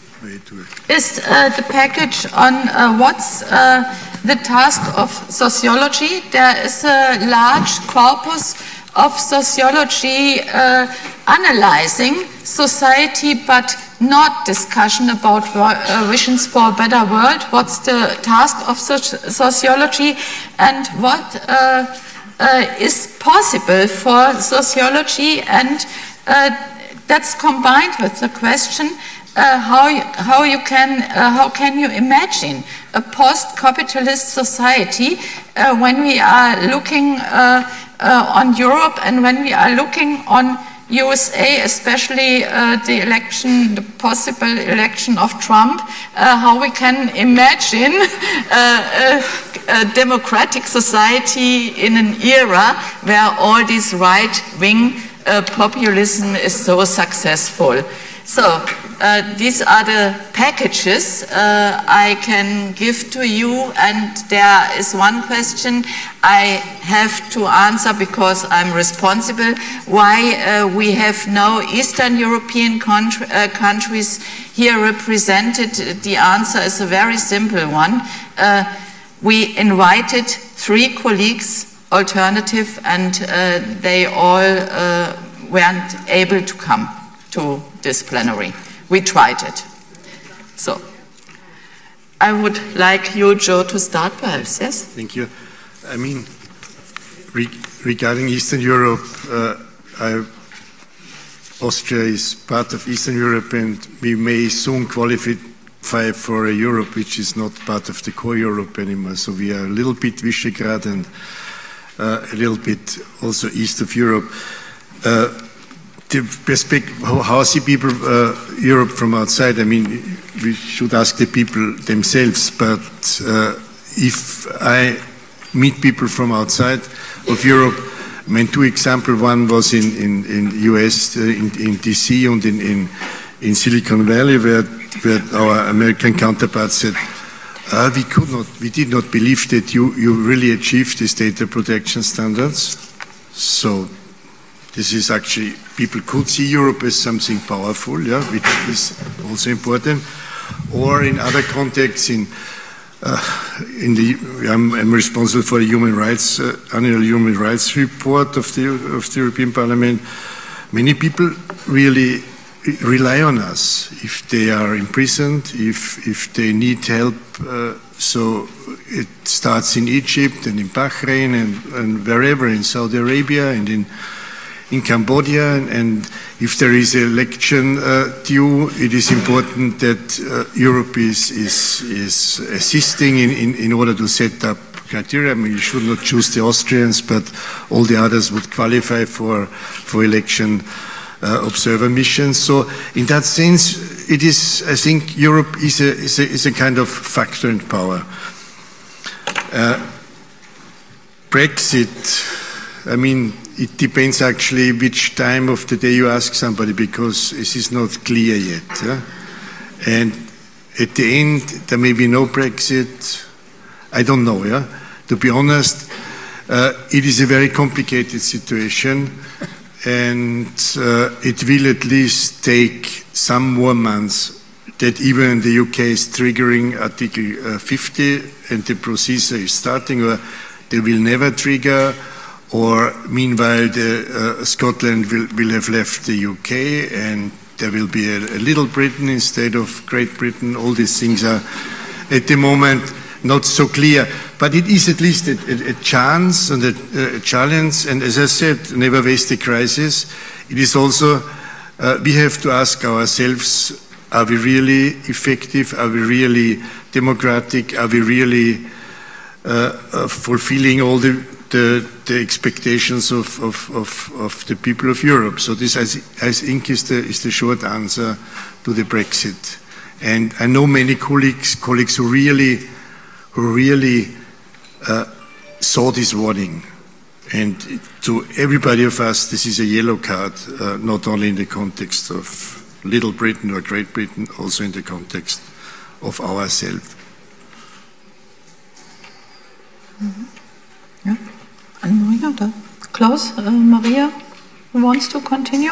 is uh, the package on uh, what's uh, the task of sociology. There is a large corpus of sociology uh, analyzing society, but not discussion about uh, visions for a better world. What's the task of sociology, and what uh, uh, is possible for sociology? And uh, that's combined with the question uh, how you, how you can uh, how can you imagine a post-capitalist society uh, when we are looking uh, uh, on Europe, and when we are looking on U S A, especially uh, the election, the possible election of Trump, uh, how we can imagine uh, a, a democratic society in an era where all this right-wing uh, populism is so successful. So uh, these are the packages uh, I can give to you, and there is one question I have to answer because I'm responsible, why uh, we have no Eastern European country, uh, countries here represented. The answer is a very simple one. Uh, we invited three colleagues, alternative, and uh, they all uh, weren't able to come to this plenary. We tried it. So, I would like you, Joe, to start perhaps, yes? Thank you. I mean, re regarding Eastern Europe, uh, I, Austria is part of Eastern Europe, and we may soon qualify for a Europe which is not part of the core Europe anymore. So we are a little bit Visegrad and uh, a little bit also east of Europe. Uh, The perspective, how, how see people uh, Europe from outside? I mean, we should ask the people themselves, but uh, if I meet people from outside of Europe, I mean, two examples, one was in, in, in U S, uh, in, in D C and in, in, in Silicon Valley, where, where our American counterparts said, uh, we could not, we did not believe that you, you really achieved these data protection standards. So this is actually, people could see Europe as something powerful, yeah, which is also important. Or in other contexts, in, uh, in the, I'm, I'm responsible for the human rights, uh, annual human rights report of the, of the European Parliament. Many people really rely on us if they are imprisoned, if, if they need help. Uh, so it starts in Egypt and in Bahrain and, and wherever, in Saudi Arabia and in in Cambodia, and, and if there is an election uh, due, it is important that uh, Europe is, is, is assisting in, in, in order to set up criteria. I mean, you should not choose the Austrians, but all the others would qualify for, for election uh, observer missions. So in that sense, it is, I think Europe is a, is a, is a kind of factor in power. Uh, Brexit, I mean, it depends actually which time of the day you ask somebody, because this is not clear yet. Yeah? And at the end, there may be no Brexit. I don't know, yeah? To be honest, uh, it is a very complicated situation, and uh, it will at least take some more months that even the U K is triggering Article uh, fifty and the procedure is starting, or they will never trigger. Or meanwhile, the, uh, Scotland will, will have left the U K, and there will be a, a Little Britain instead of Great Britain. All these things are, at the moment, not so clear. But it is at least a, a, a chance and a, a challenge. And as I said, never waste a crisis. It is also, uh, we have to ask ourselves, are we really effective? Are we really democratic? Are we really uh, uh, fulfilling all the The, the expectations of, of, of, of the people of Europe? So this, I, I think, is the, is the short answer to the Brexit. And I know many colleagues, colleagues who really, who really uh, saw this warning. And to everybody of us, this is a yellow card, uh, not only in the context of Little Britain or Great Britain, also in the context of ourselves. Mm-hmm. Yeah. Anne-Maria, or Klaus, uh, Maria, who wants to continue?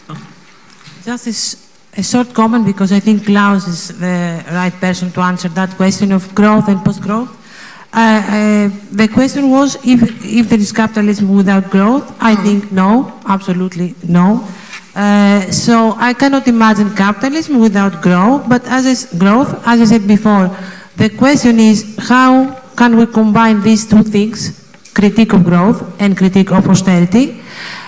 Just a, a short comment, because I think Klaus is the right person to answer that question of growth and post-growth. Uh, uh, the question was if, if there is capitalism without growth. I think no, absolutely no. Uh, so I cannot imagine capitalism without growth, but as I, growth, as I said before, the question is how can we combine these two things, critique of growth and critique of austerity.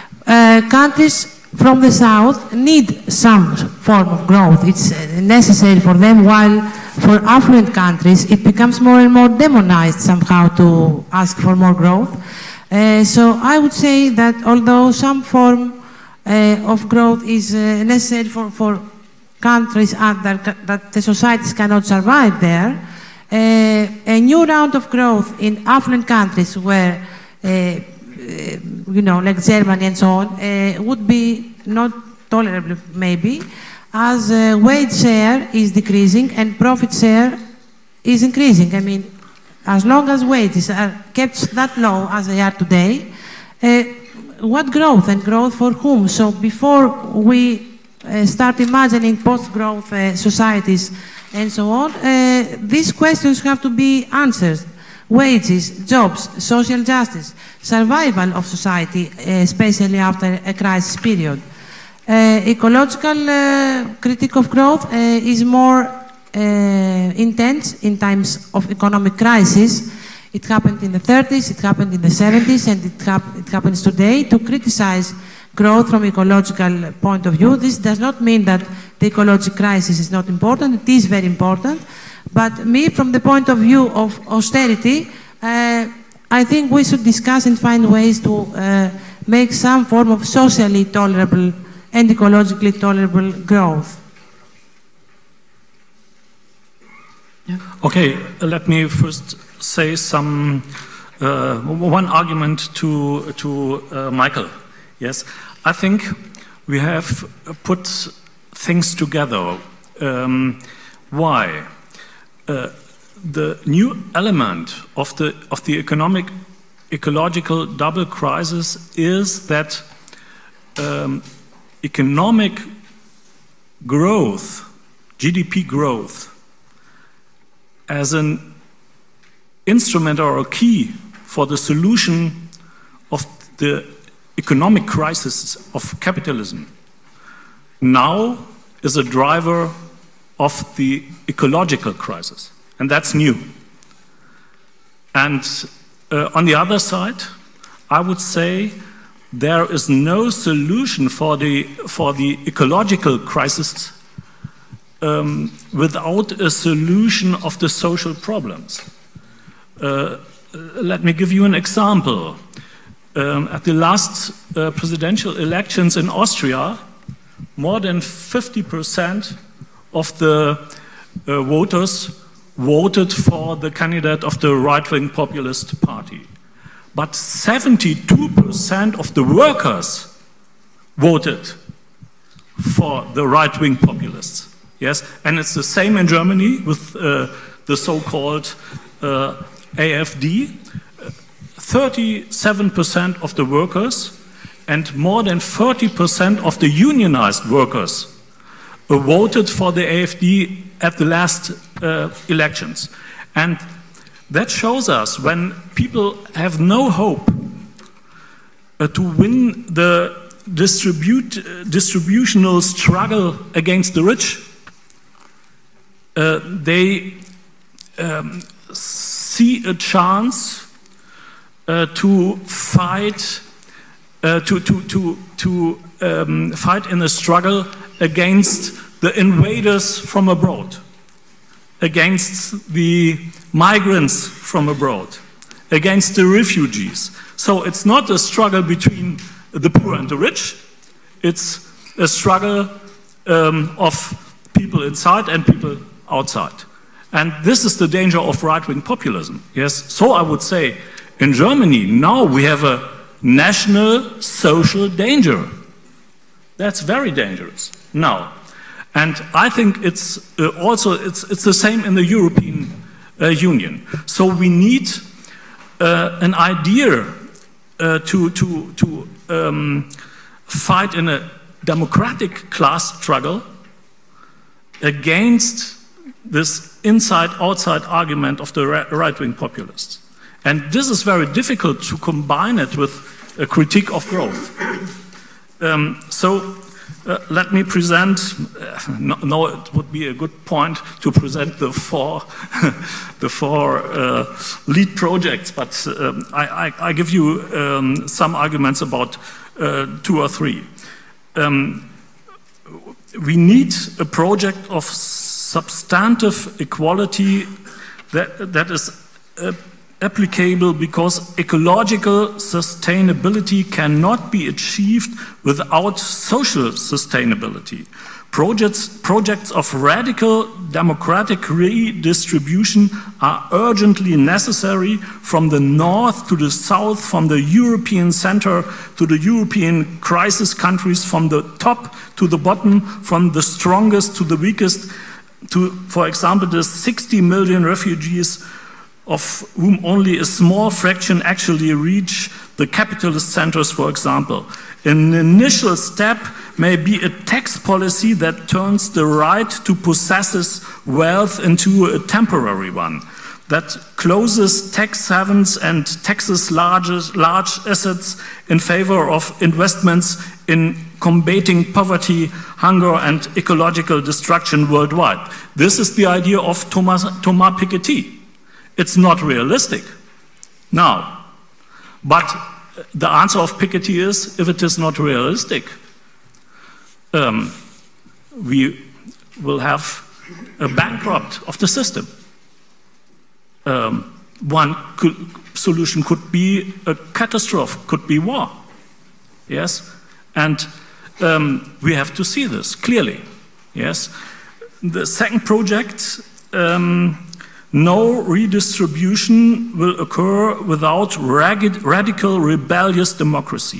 Uh, countries from the South need some form of growth. It's necessary for them, while for affluent countries it becomes more and more demonized somehow to ask for more growth. Uh, so I would say that although some form uh, of growth is uh, necessary for, for countries uh, that, that the societies cannot survive there, uh, a new round of growth in affluent countries where uh, Uh, you know, like Germany and so on, uh, would be not tolerable maybe, as uh, wage share is decreasing and profit share is increasing. I mean, as long as wages are kept that low as they are today, uh, what growth, and growth for whom? So before we uh, start imagining post-growth uh, societies and so on, uh, these questions have to be answered. Wages, jobs, social justice, survival of society, especially after a crisis period. Uh, ecological uh, critique of growth uh, is more uh, intense in times of economic crisis. It happened in the thirties, it happened in the seventies, and it, hap it happens today to criticize growth from ecological point of view. This does not mean that the ecological crisis is not important. It is very important. But me, from the point of view of austerity, uh, I think we should discuss and find ways to uh, make some form of socially tolerable and ecologically tolerable growth. Yeah. Okay, let me first say some uh, one argument to to uh, Michael. Yes, I think we have put things together. Um, why? Uh, the new element of the of the economic ecological double crisis is that um, economic growth, G D P growth, as an instrument or a key for the solution of the economic crisis of capitalism, now is a driver of the ecological crisis, and that's new. And uh, on the other side, I would say there is no solution for the, for the ecological crisis um, without a solution of the social problems. Uh, let me give you an example. Um, at the last uh, presidential elections in Austria, more than fifty percent of the uh, voters voted for the candidate of the right-wing populist party. But seventy-two percent of the workers voted for the right-wing populists. Yes, and it's the same in Germany with uh, the so-called uh, A F D. thirty-seven percent of the workers and more than thirty percent of the unionized workers uh, voted for the A F D at the last uh, elections. And that shows us when people have no hope uh, to win the distribute, uh, distributional struggle against the rich, uh, they um, see a chance uh, to fight, uh, to to to to um, fight in a struggle against the invaders from abroad, against the migrants from abroad, against the refugees. So it's not a struggle between the poor and the rich, it's a struggle um, of people inside and people outside. And this is the danger of right-wing populism. Yes, so I would say in Germany now we have a national social danger. That's very dangerous now. And I think it's uh, also, it's, it's the same in the European uh, Union. So we need uh, an idea uh, to, to, to um, fight in a democratic class struggle against this inside-outside argument of the right-wing populists. And this is very difficult to combine it with a critique of growth. Um, so uh, let me present, uh, no, no, it would be a good point to present the four, the four uh, lead projects, but um, I, I, I give you um, some arguments about uh, two or three. Um, we need a project of substantive equality that, that is uh, applicable because ecological sustainability cannot be achieved without social sustainability. Projects, projects of radical democratic redistribution are urgently necessary from the north to the south, from the European center to the European crisis countries, from the top to the bottom, from the strongest to the weakest, to, for example, the sixty million refugees of whom only a small fraction actually reach the capitalist centers, for example. An initial step may be a tax policy that turns the right to possess wealth into a temporary one, that closes tax havens and taxes large, large assets in favor of investments in combating poverty, hunger, and ecological destruction worldwide. This is the idea of Thomas, Thomas Piketty. It's not realistic now, but the answer of Piketty is, if it is not realistic, um, we will have a bankrupt of the system. Um, one could, solution could be a catastrophe, could be war, yes? And um, we have to see this clearly, yes? The second project, um, no redistribution will occur without ragged, radical rebellious democracy.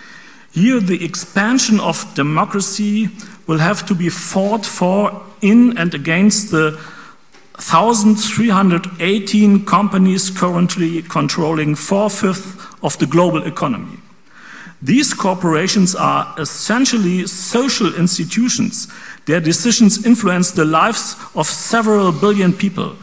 Here the expansion of democracy will have to be fought for in and against the one thousand three hundred eighteen companies currently controlling four-fifths of the global economy. These corporations are essentially social institutions. Their decisions influence the lives of several billion people.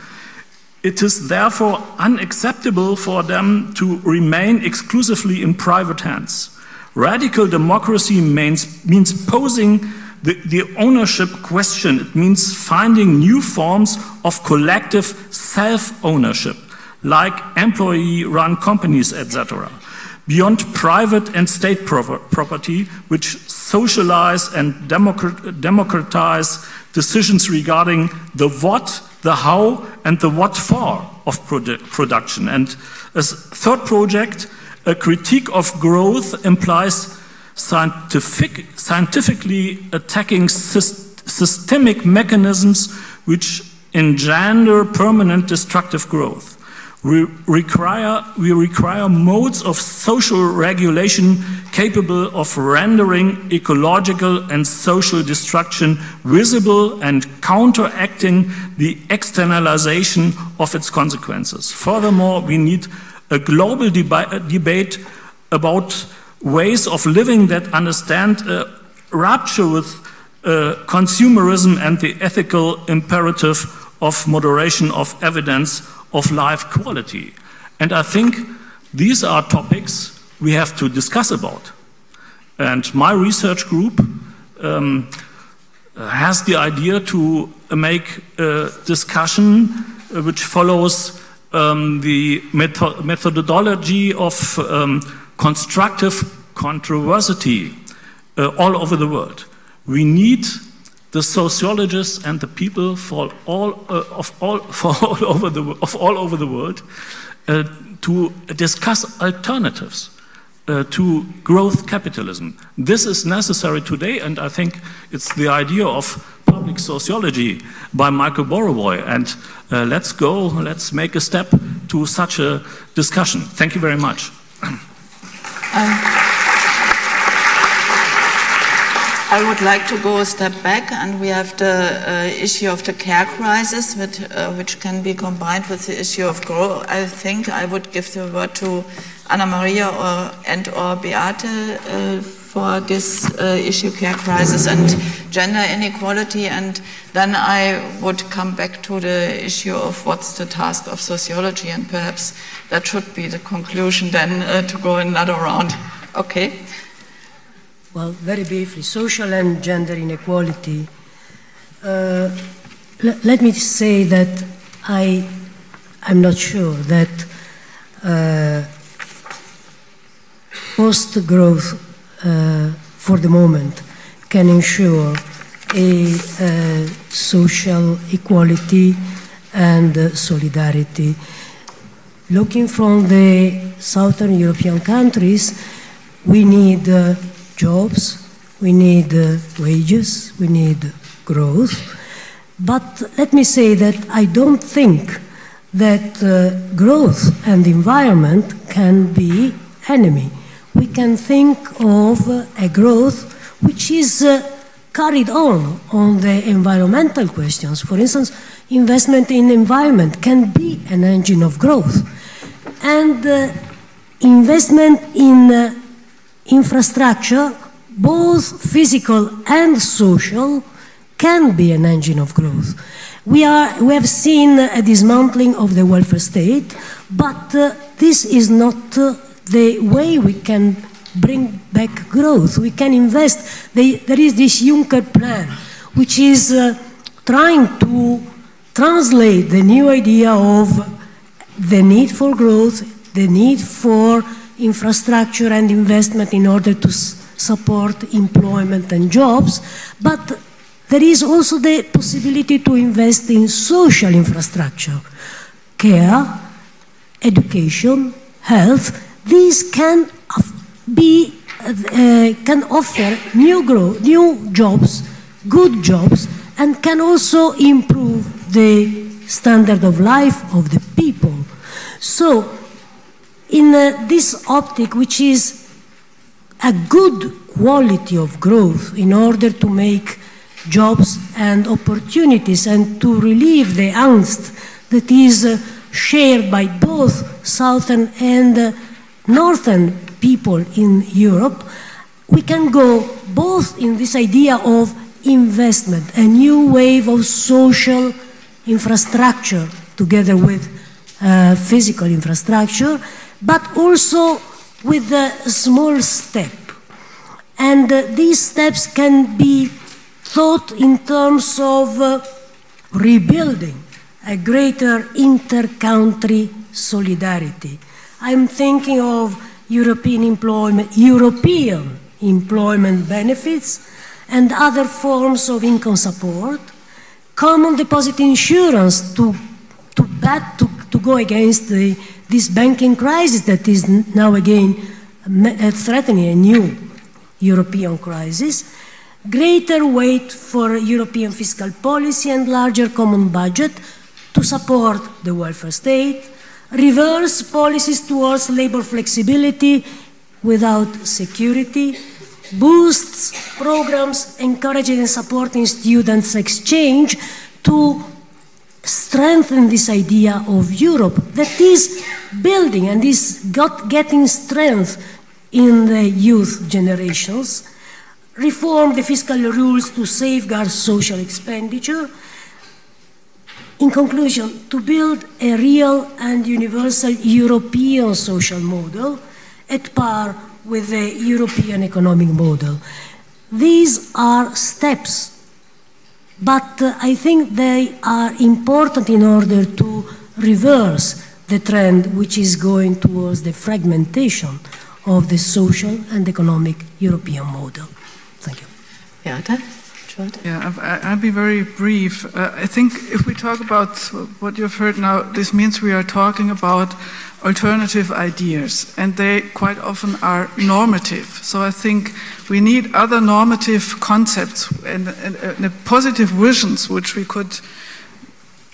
It is therefore unacceptable for them to remain exclusively in private hands. Radical democracy means, means posing the, the ownership question. It means finding new forms of collective self-ownership, like employee-run companies, et cetera, beyond private and state property, which socialize and democrat democratize decisions regarding the what, the how, and the what for of produ production. And as third project, a critique of growth implies scientific, scientifically attacking syst systemic mechanisms which engender permanent destructive growth. We require, we require modes of social regulation capable of rendering ecological and social destruction visible and counteracting the externalization of its consequences. Furthermore, we need a global deba debate about ways of living that understand a rupture with uh, consumerism and the ethical imperative of moderation of evidence of life quality. And I think these are topics we have to discuss about. And my research group um, has the idea to make a discussion which follows um, the method methodology of um, constructive controversy uh, all over the world. We need the sociologists and the people for all, uh, of all, for all, over the, of all over the world uh, to discuss alternatives uh, to growth capitalism. This is necessary today, and I think it's the idea of public sociology by Michael Borowoy. And uh, let's go, let's make a step to such a discussion. Thank you very much. Um, I would like to go a step back, and we have the uh, issue of the care crisis, which, uh, which can be combined with the issue of growth. I think I would give the word to Anna Maria or, and or Beate uh, for this uh, issue, care crisis and gender inequality, and then I would come back to the issue of what's the task of sociology, and perhaps that should be the conclusion then uh, to go another round. Okay. Well, very briefly, social and gender inequality. Uh, let me say that I, I'm not sure that uh, post-growth uh, for the moment can ensure a uh, social equality and uh, solidarity. Looking from the Southern European countries, we need uh, jobs, we need uh, wages, we need growth. But let me say that I don't think that uh, growth and environment can be enemy. We can think of uh, a growth which is uh, carried on on the environmental questions. For instance, investment in environment can be an engine of growth. And uh, investment in uh, infrastructure, both physical and social, can be an engine of growth. We, are, we have seen a dismantling of the welfare state, but uh, this is not uh, the way we can bring back growth. We can invest. They, there is this Juncker plan, which is uh, trying to translate the new idea of the need for growth, the need for infrastructure and investment in order to support employment and jobs, but there is also the possibility to invest in social infrastructure, care, education, health. These can be, uh, can offer new growth, new jobs, good jobs, and can also improve the standard of life of the people. So, in uh, this optic, which is a good quality of growth in order to make jobs and opportunities and to relieve the angst that is uh, shared by both southern and uh, northern people in Europe, we can go both in this idea of investment, a new wave of social infrastructure together with uh, physical infrastructure, but also with a small step. And uh, these steps can be thought in terms of uh, rebuilding a greater inter-country solidarity. I'm thinking of European employment, European employment benefits and other forms of income support, common deposit insurance to, to, bat, to, to go against the this banking crisis that is now again threatening a new European crisis, greater weight for European fiscal policy and larger common budget to support the welfare state, reverse policies towards labor flexibility without security, boosts programs encouraging and supporting students' exchange to strengthen this idea of Europe that is building and is got, getting strength in the youth generations, reform the fiscal rules to safeguard social expenditure. In conclusion, to build a real and universal European social model at par with the European economic model. These are steps, but uh, I think they are important in order to reverse the trend which is going towards the fragmentation of the social and economic European model. Thank you. Beate? Yeah, I'll be very brief. Uh, I think if we talk about what you've heard now, this means we are talking about alternative ideas, and they quite often are normative. So I think we need other normative concepts and, and, and positive visions which we could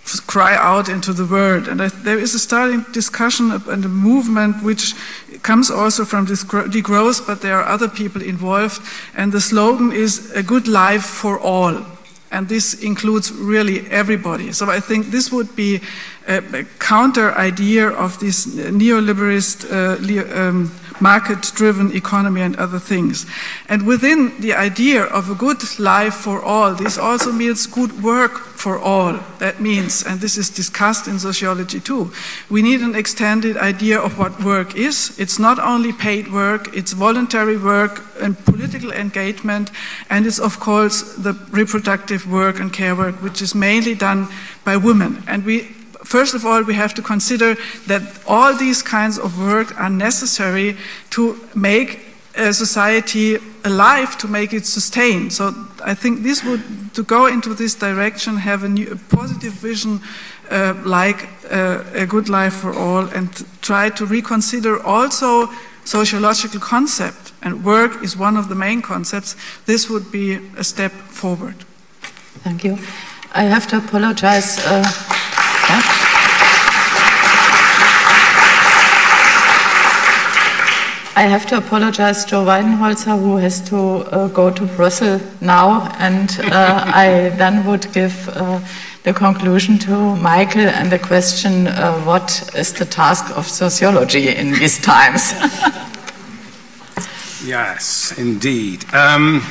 cry out into the world. And I, there is a starting discussion and a movement which comes also from this degrowth, but there are other people involved. And the slogan is a good life for all. And this includes really everybody. So I think this would be a, a counter idea of this neoliberalist uh, um, market-driven economy and other things. And within the idea of a good life for all, this also means good work for all. That means, and this is discussed in sociology too, we need an extended idea of what work is. It's not only paid work, it's voluntary work and political engagement, and it's of course the reproductive work and care work, which is mainly done by women. And we First of all, we have to consider that all these kinds of work are necessary to make a society alive, to make it sustain. So I think this would, to go into this direction, have a, new, a positive vision uh, like uh, a good life for all, and try to reconsider also sociological concept. And work is one of the main concepts. This would be a step forward. Thank you. I have to apologize. Uh, Yeah. I have to apologize to Weidenholzer, who has to uh, go to Brussels now, and uh, I then would give uh, the conclusion to Michael and the question, uh, what is the task of sociology in these times? Yes, indeed. Um,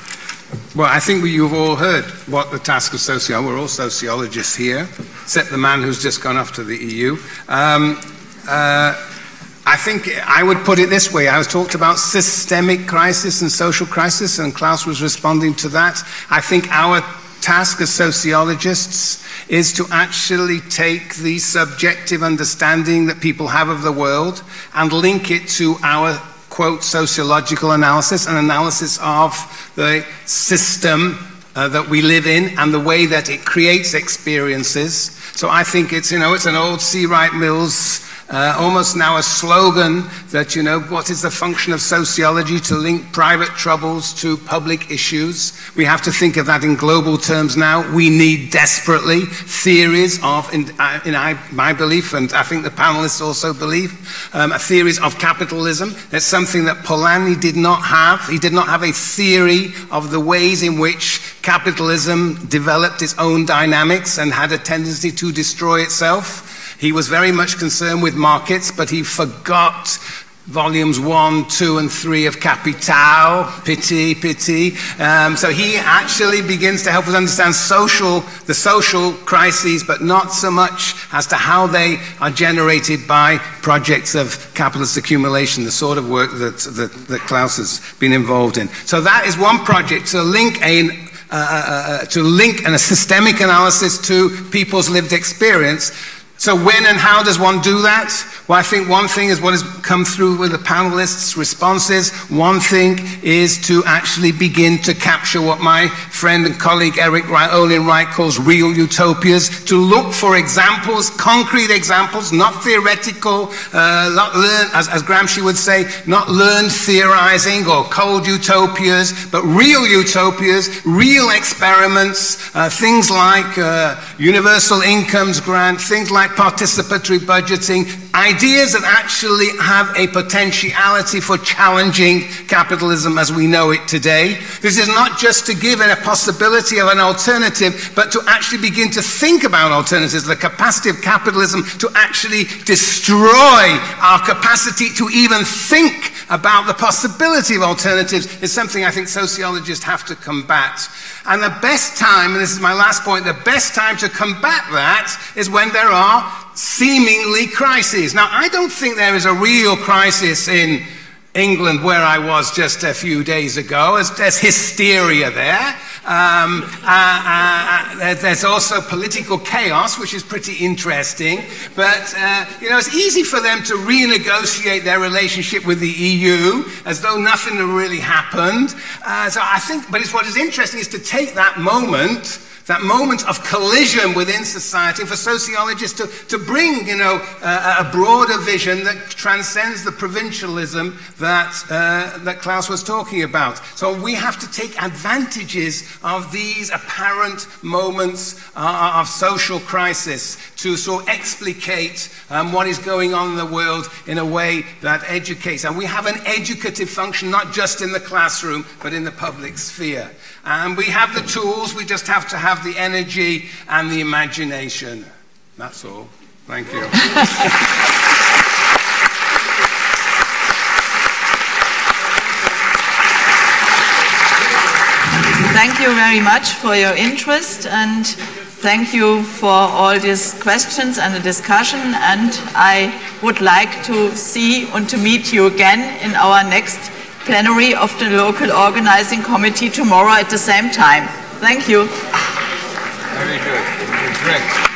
Well, I think you've all heard what the task of sociology, we're all sociologists here, except the man who's just gone off to the E U. Um, uh, I think I would put it this way. I was talked about systemic crisis and social crisis, and Klaus was responding to that. I think our task as sociologists is to actually take the subjective understanding that people have of the world and link it to our quote, sociological analysis, an analysis of the system uh, that we live in and the way that it creates experiences. So I think it's, you know, it's an old C. Wright Mills, uh, almost now a slogan that, you know, what is the function of sociology? To link private troubles to public issues. We have to think of that in global terms now. We need desperately theories of, in, uh, in I, my belief, and I think the panelists also believe, um, theories of capitalism. It's something that Polanyi did not have. He did not have a theory of the ways in which capitalism developed its own dynamics and had a tendency to destroy itself. He was very much concerned with markets, but he forgot volumes one, two, and three of Capital. Pity, pity. Um, so he actually begins to help us understand social, the social crises, but not so much as to how they are generated by projects of capitalist accumulation, the sort of work that, that, that Klaus has been involved in. So that is one project, to link a uh, uh, to link and a systemic analysis to people's lived experience. So when and how does one do that? Well, I think one thing is what has come through with the panelists' responses. One thing is to actually begin to capture what my friend and colleague Eric Olin Wright calls real utopias, to look for examples, concrete examples, not theoretical, uh, not learn, as, as Gramsci would say, not learned theorizing or cold utopias, but real utopias, real experiments, uh, things like uh, universal incomes grant, things like participatory budgeting, ideas that actually have a potentiality for challenging capitalism as we know it today. This is not just to give it a possibility of an alternative, but to actually begin to think about alternatives, the capacity of capitalism to actually destroy our capacity to even think about the possibility of alternatives is something I think sociologists have to combat. And the best time, and this is my last point, the best time to combat that is when there are seemingly crises. Now, I don't think there is a real crisis in England, where I was just a few days ago. There's, there's hysteria there. Um, uh, uh, there's also political chaos, which is pretty interesting. But, uh, you know, it's easy for them to renegotiate their relationship with the E U as though nothing had really happened. Uh, so I think, but it's, what is interesting is to take that moment that moment of collision within society, for sociologists to, to bring, you know, uh, a broader vision that transcends the provincialism that, uh, that Klaus was talking about. So we have to take advantages of these apparent moments uh, of social crisis to sort of explicate um, what is going on in the world in a way that educates. And we have an educative function, not just in the classroom, but in the public sphere. And we have the tools, we just have to have the energy and the imagination. That's all. Thank you. Thank you very much for your interest, and thank you for all these questions and the discussion, and I would like to see and to meet you again in our next plenary of the local organizing committee tomorrow at the same time. Thank you. Very good. Great.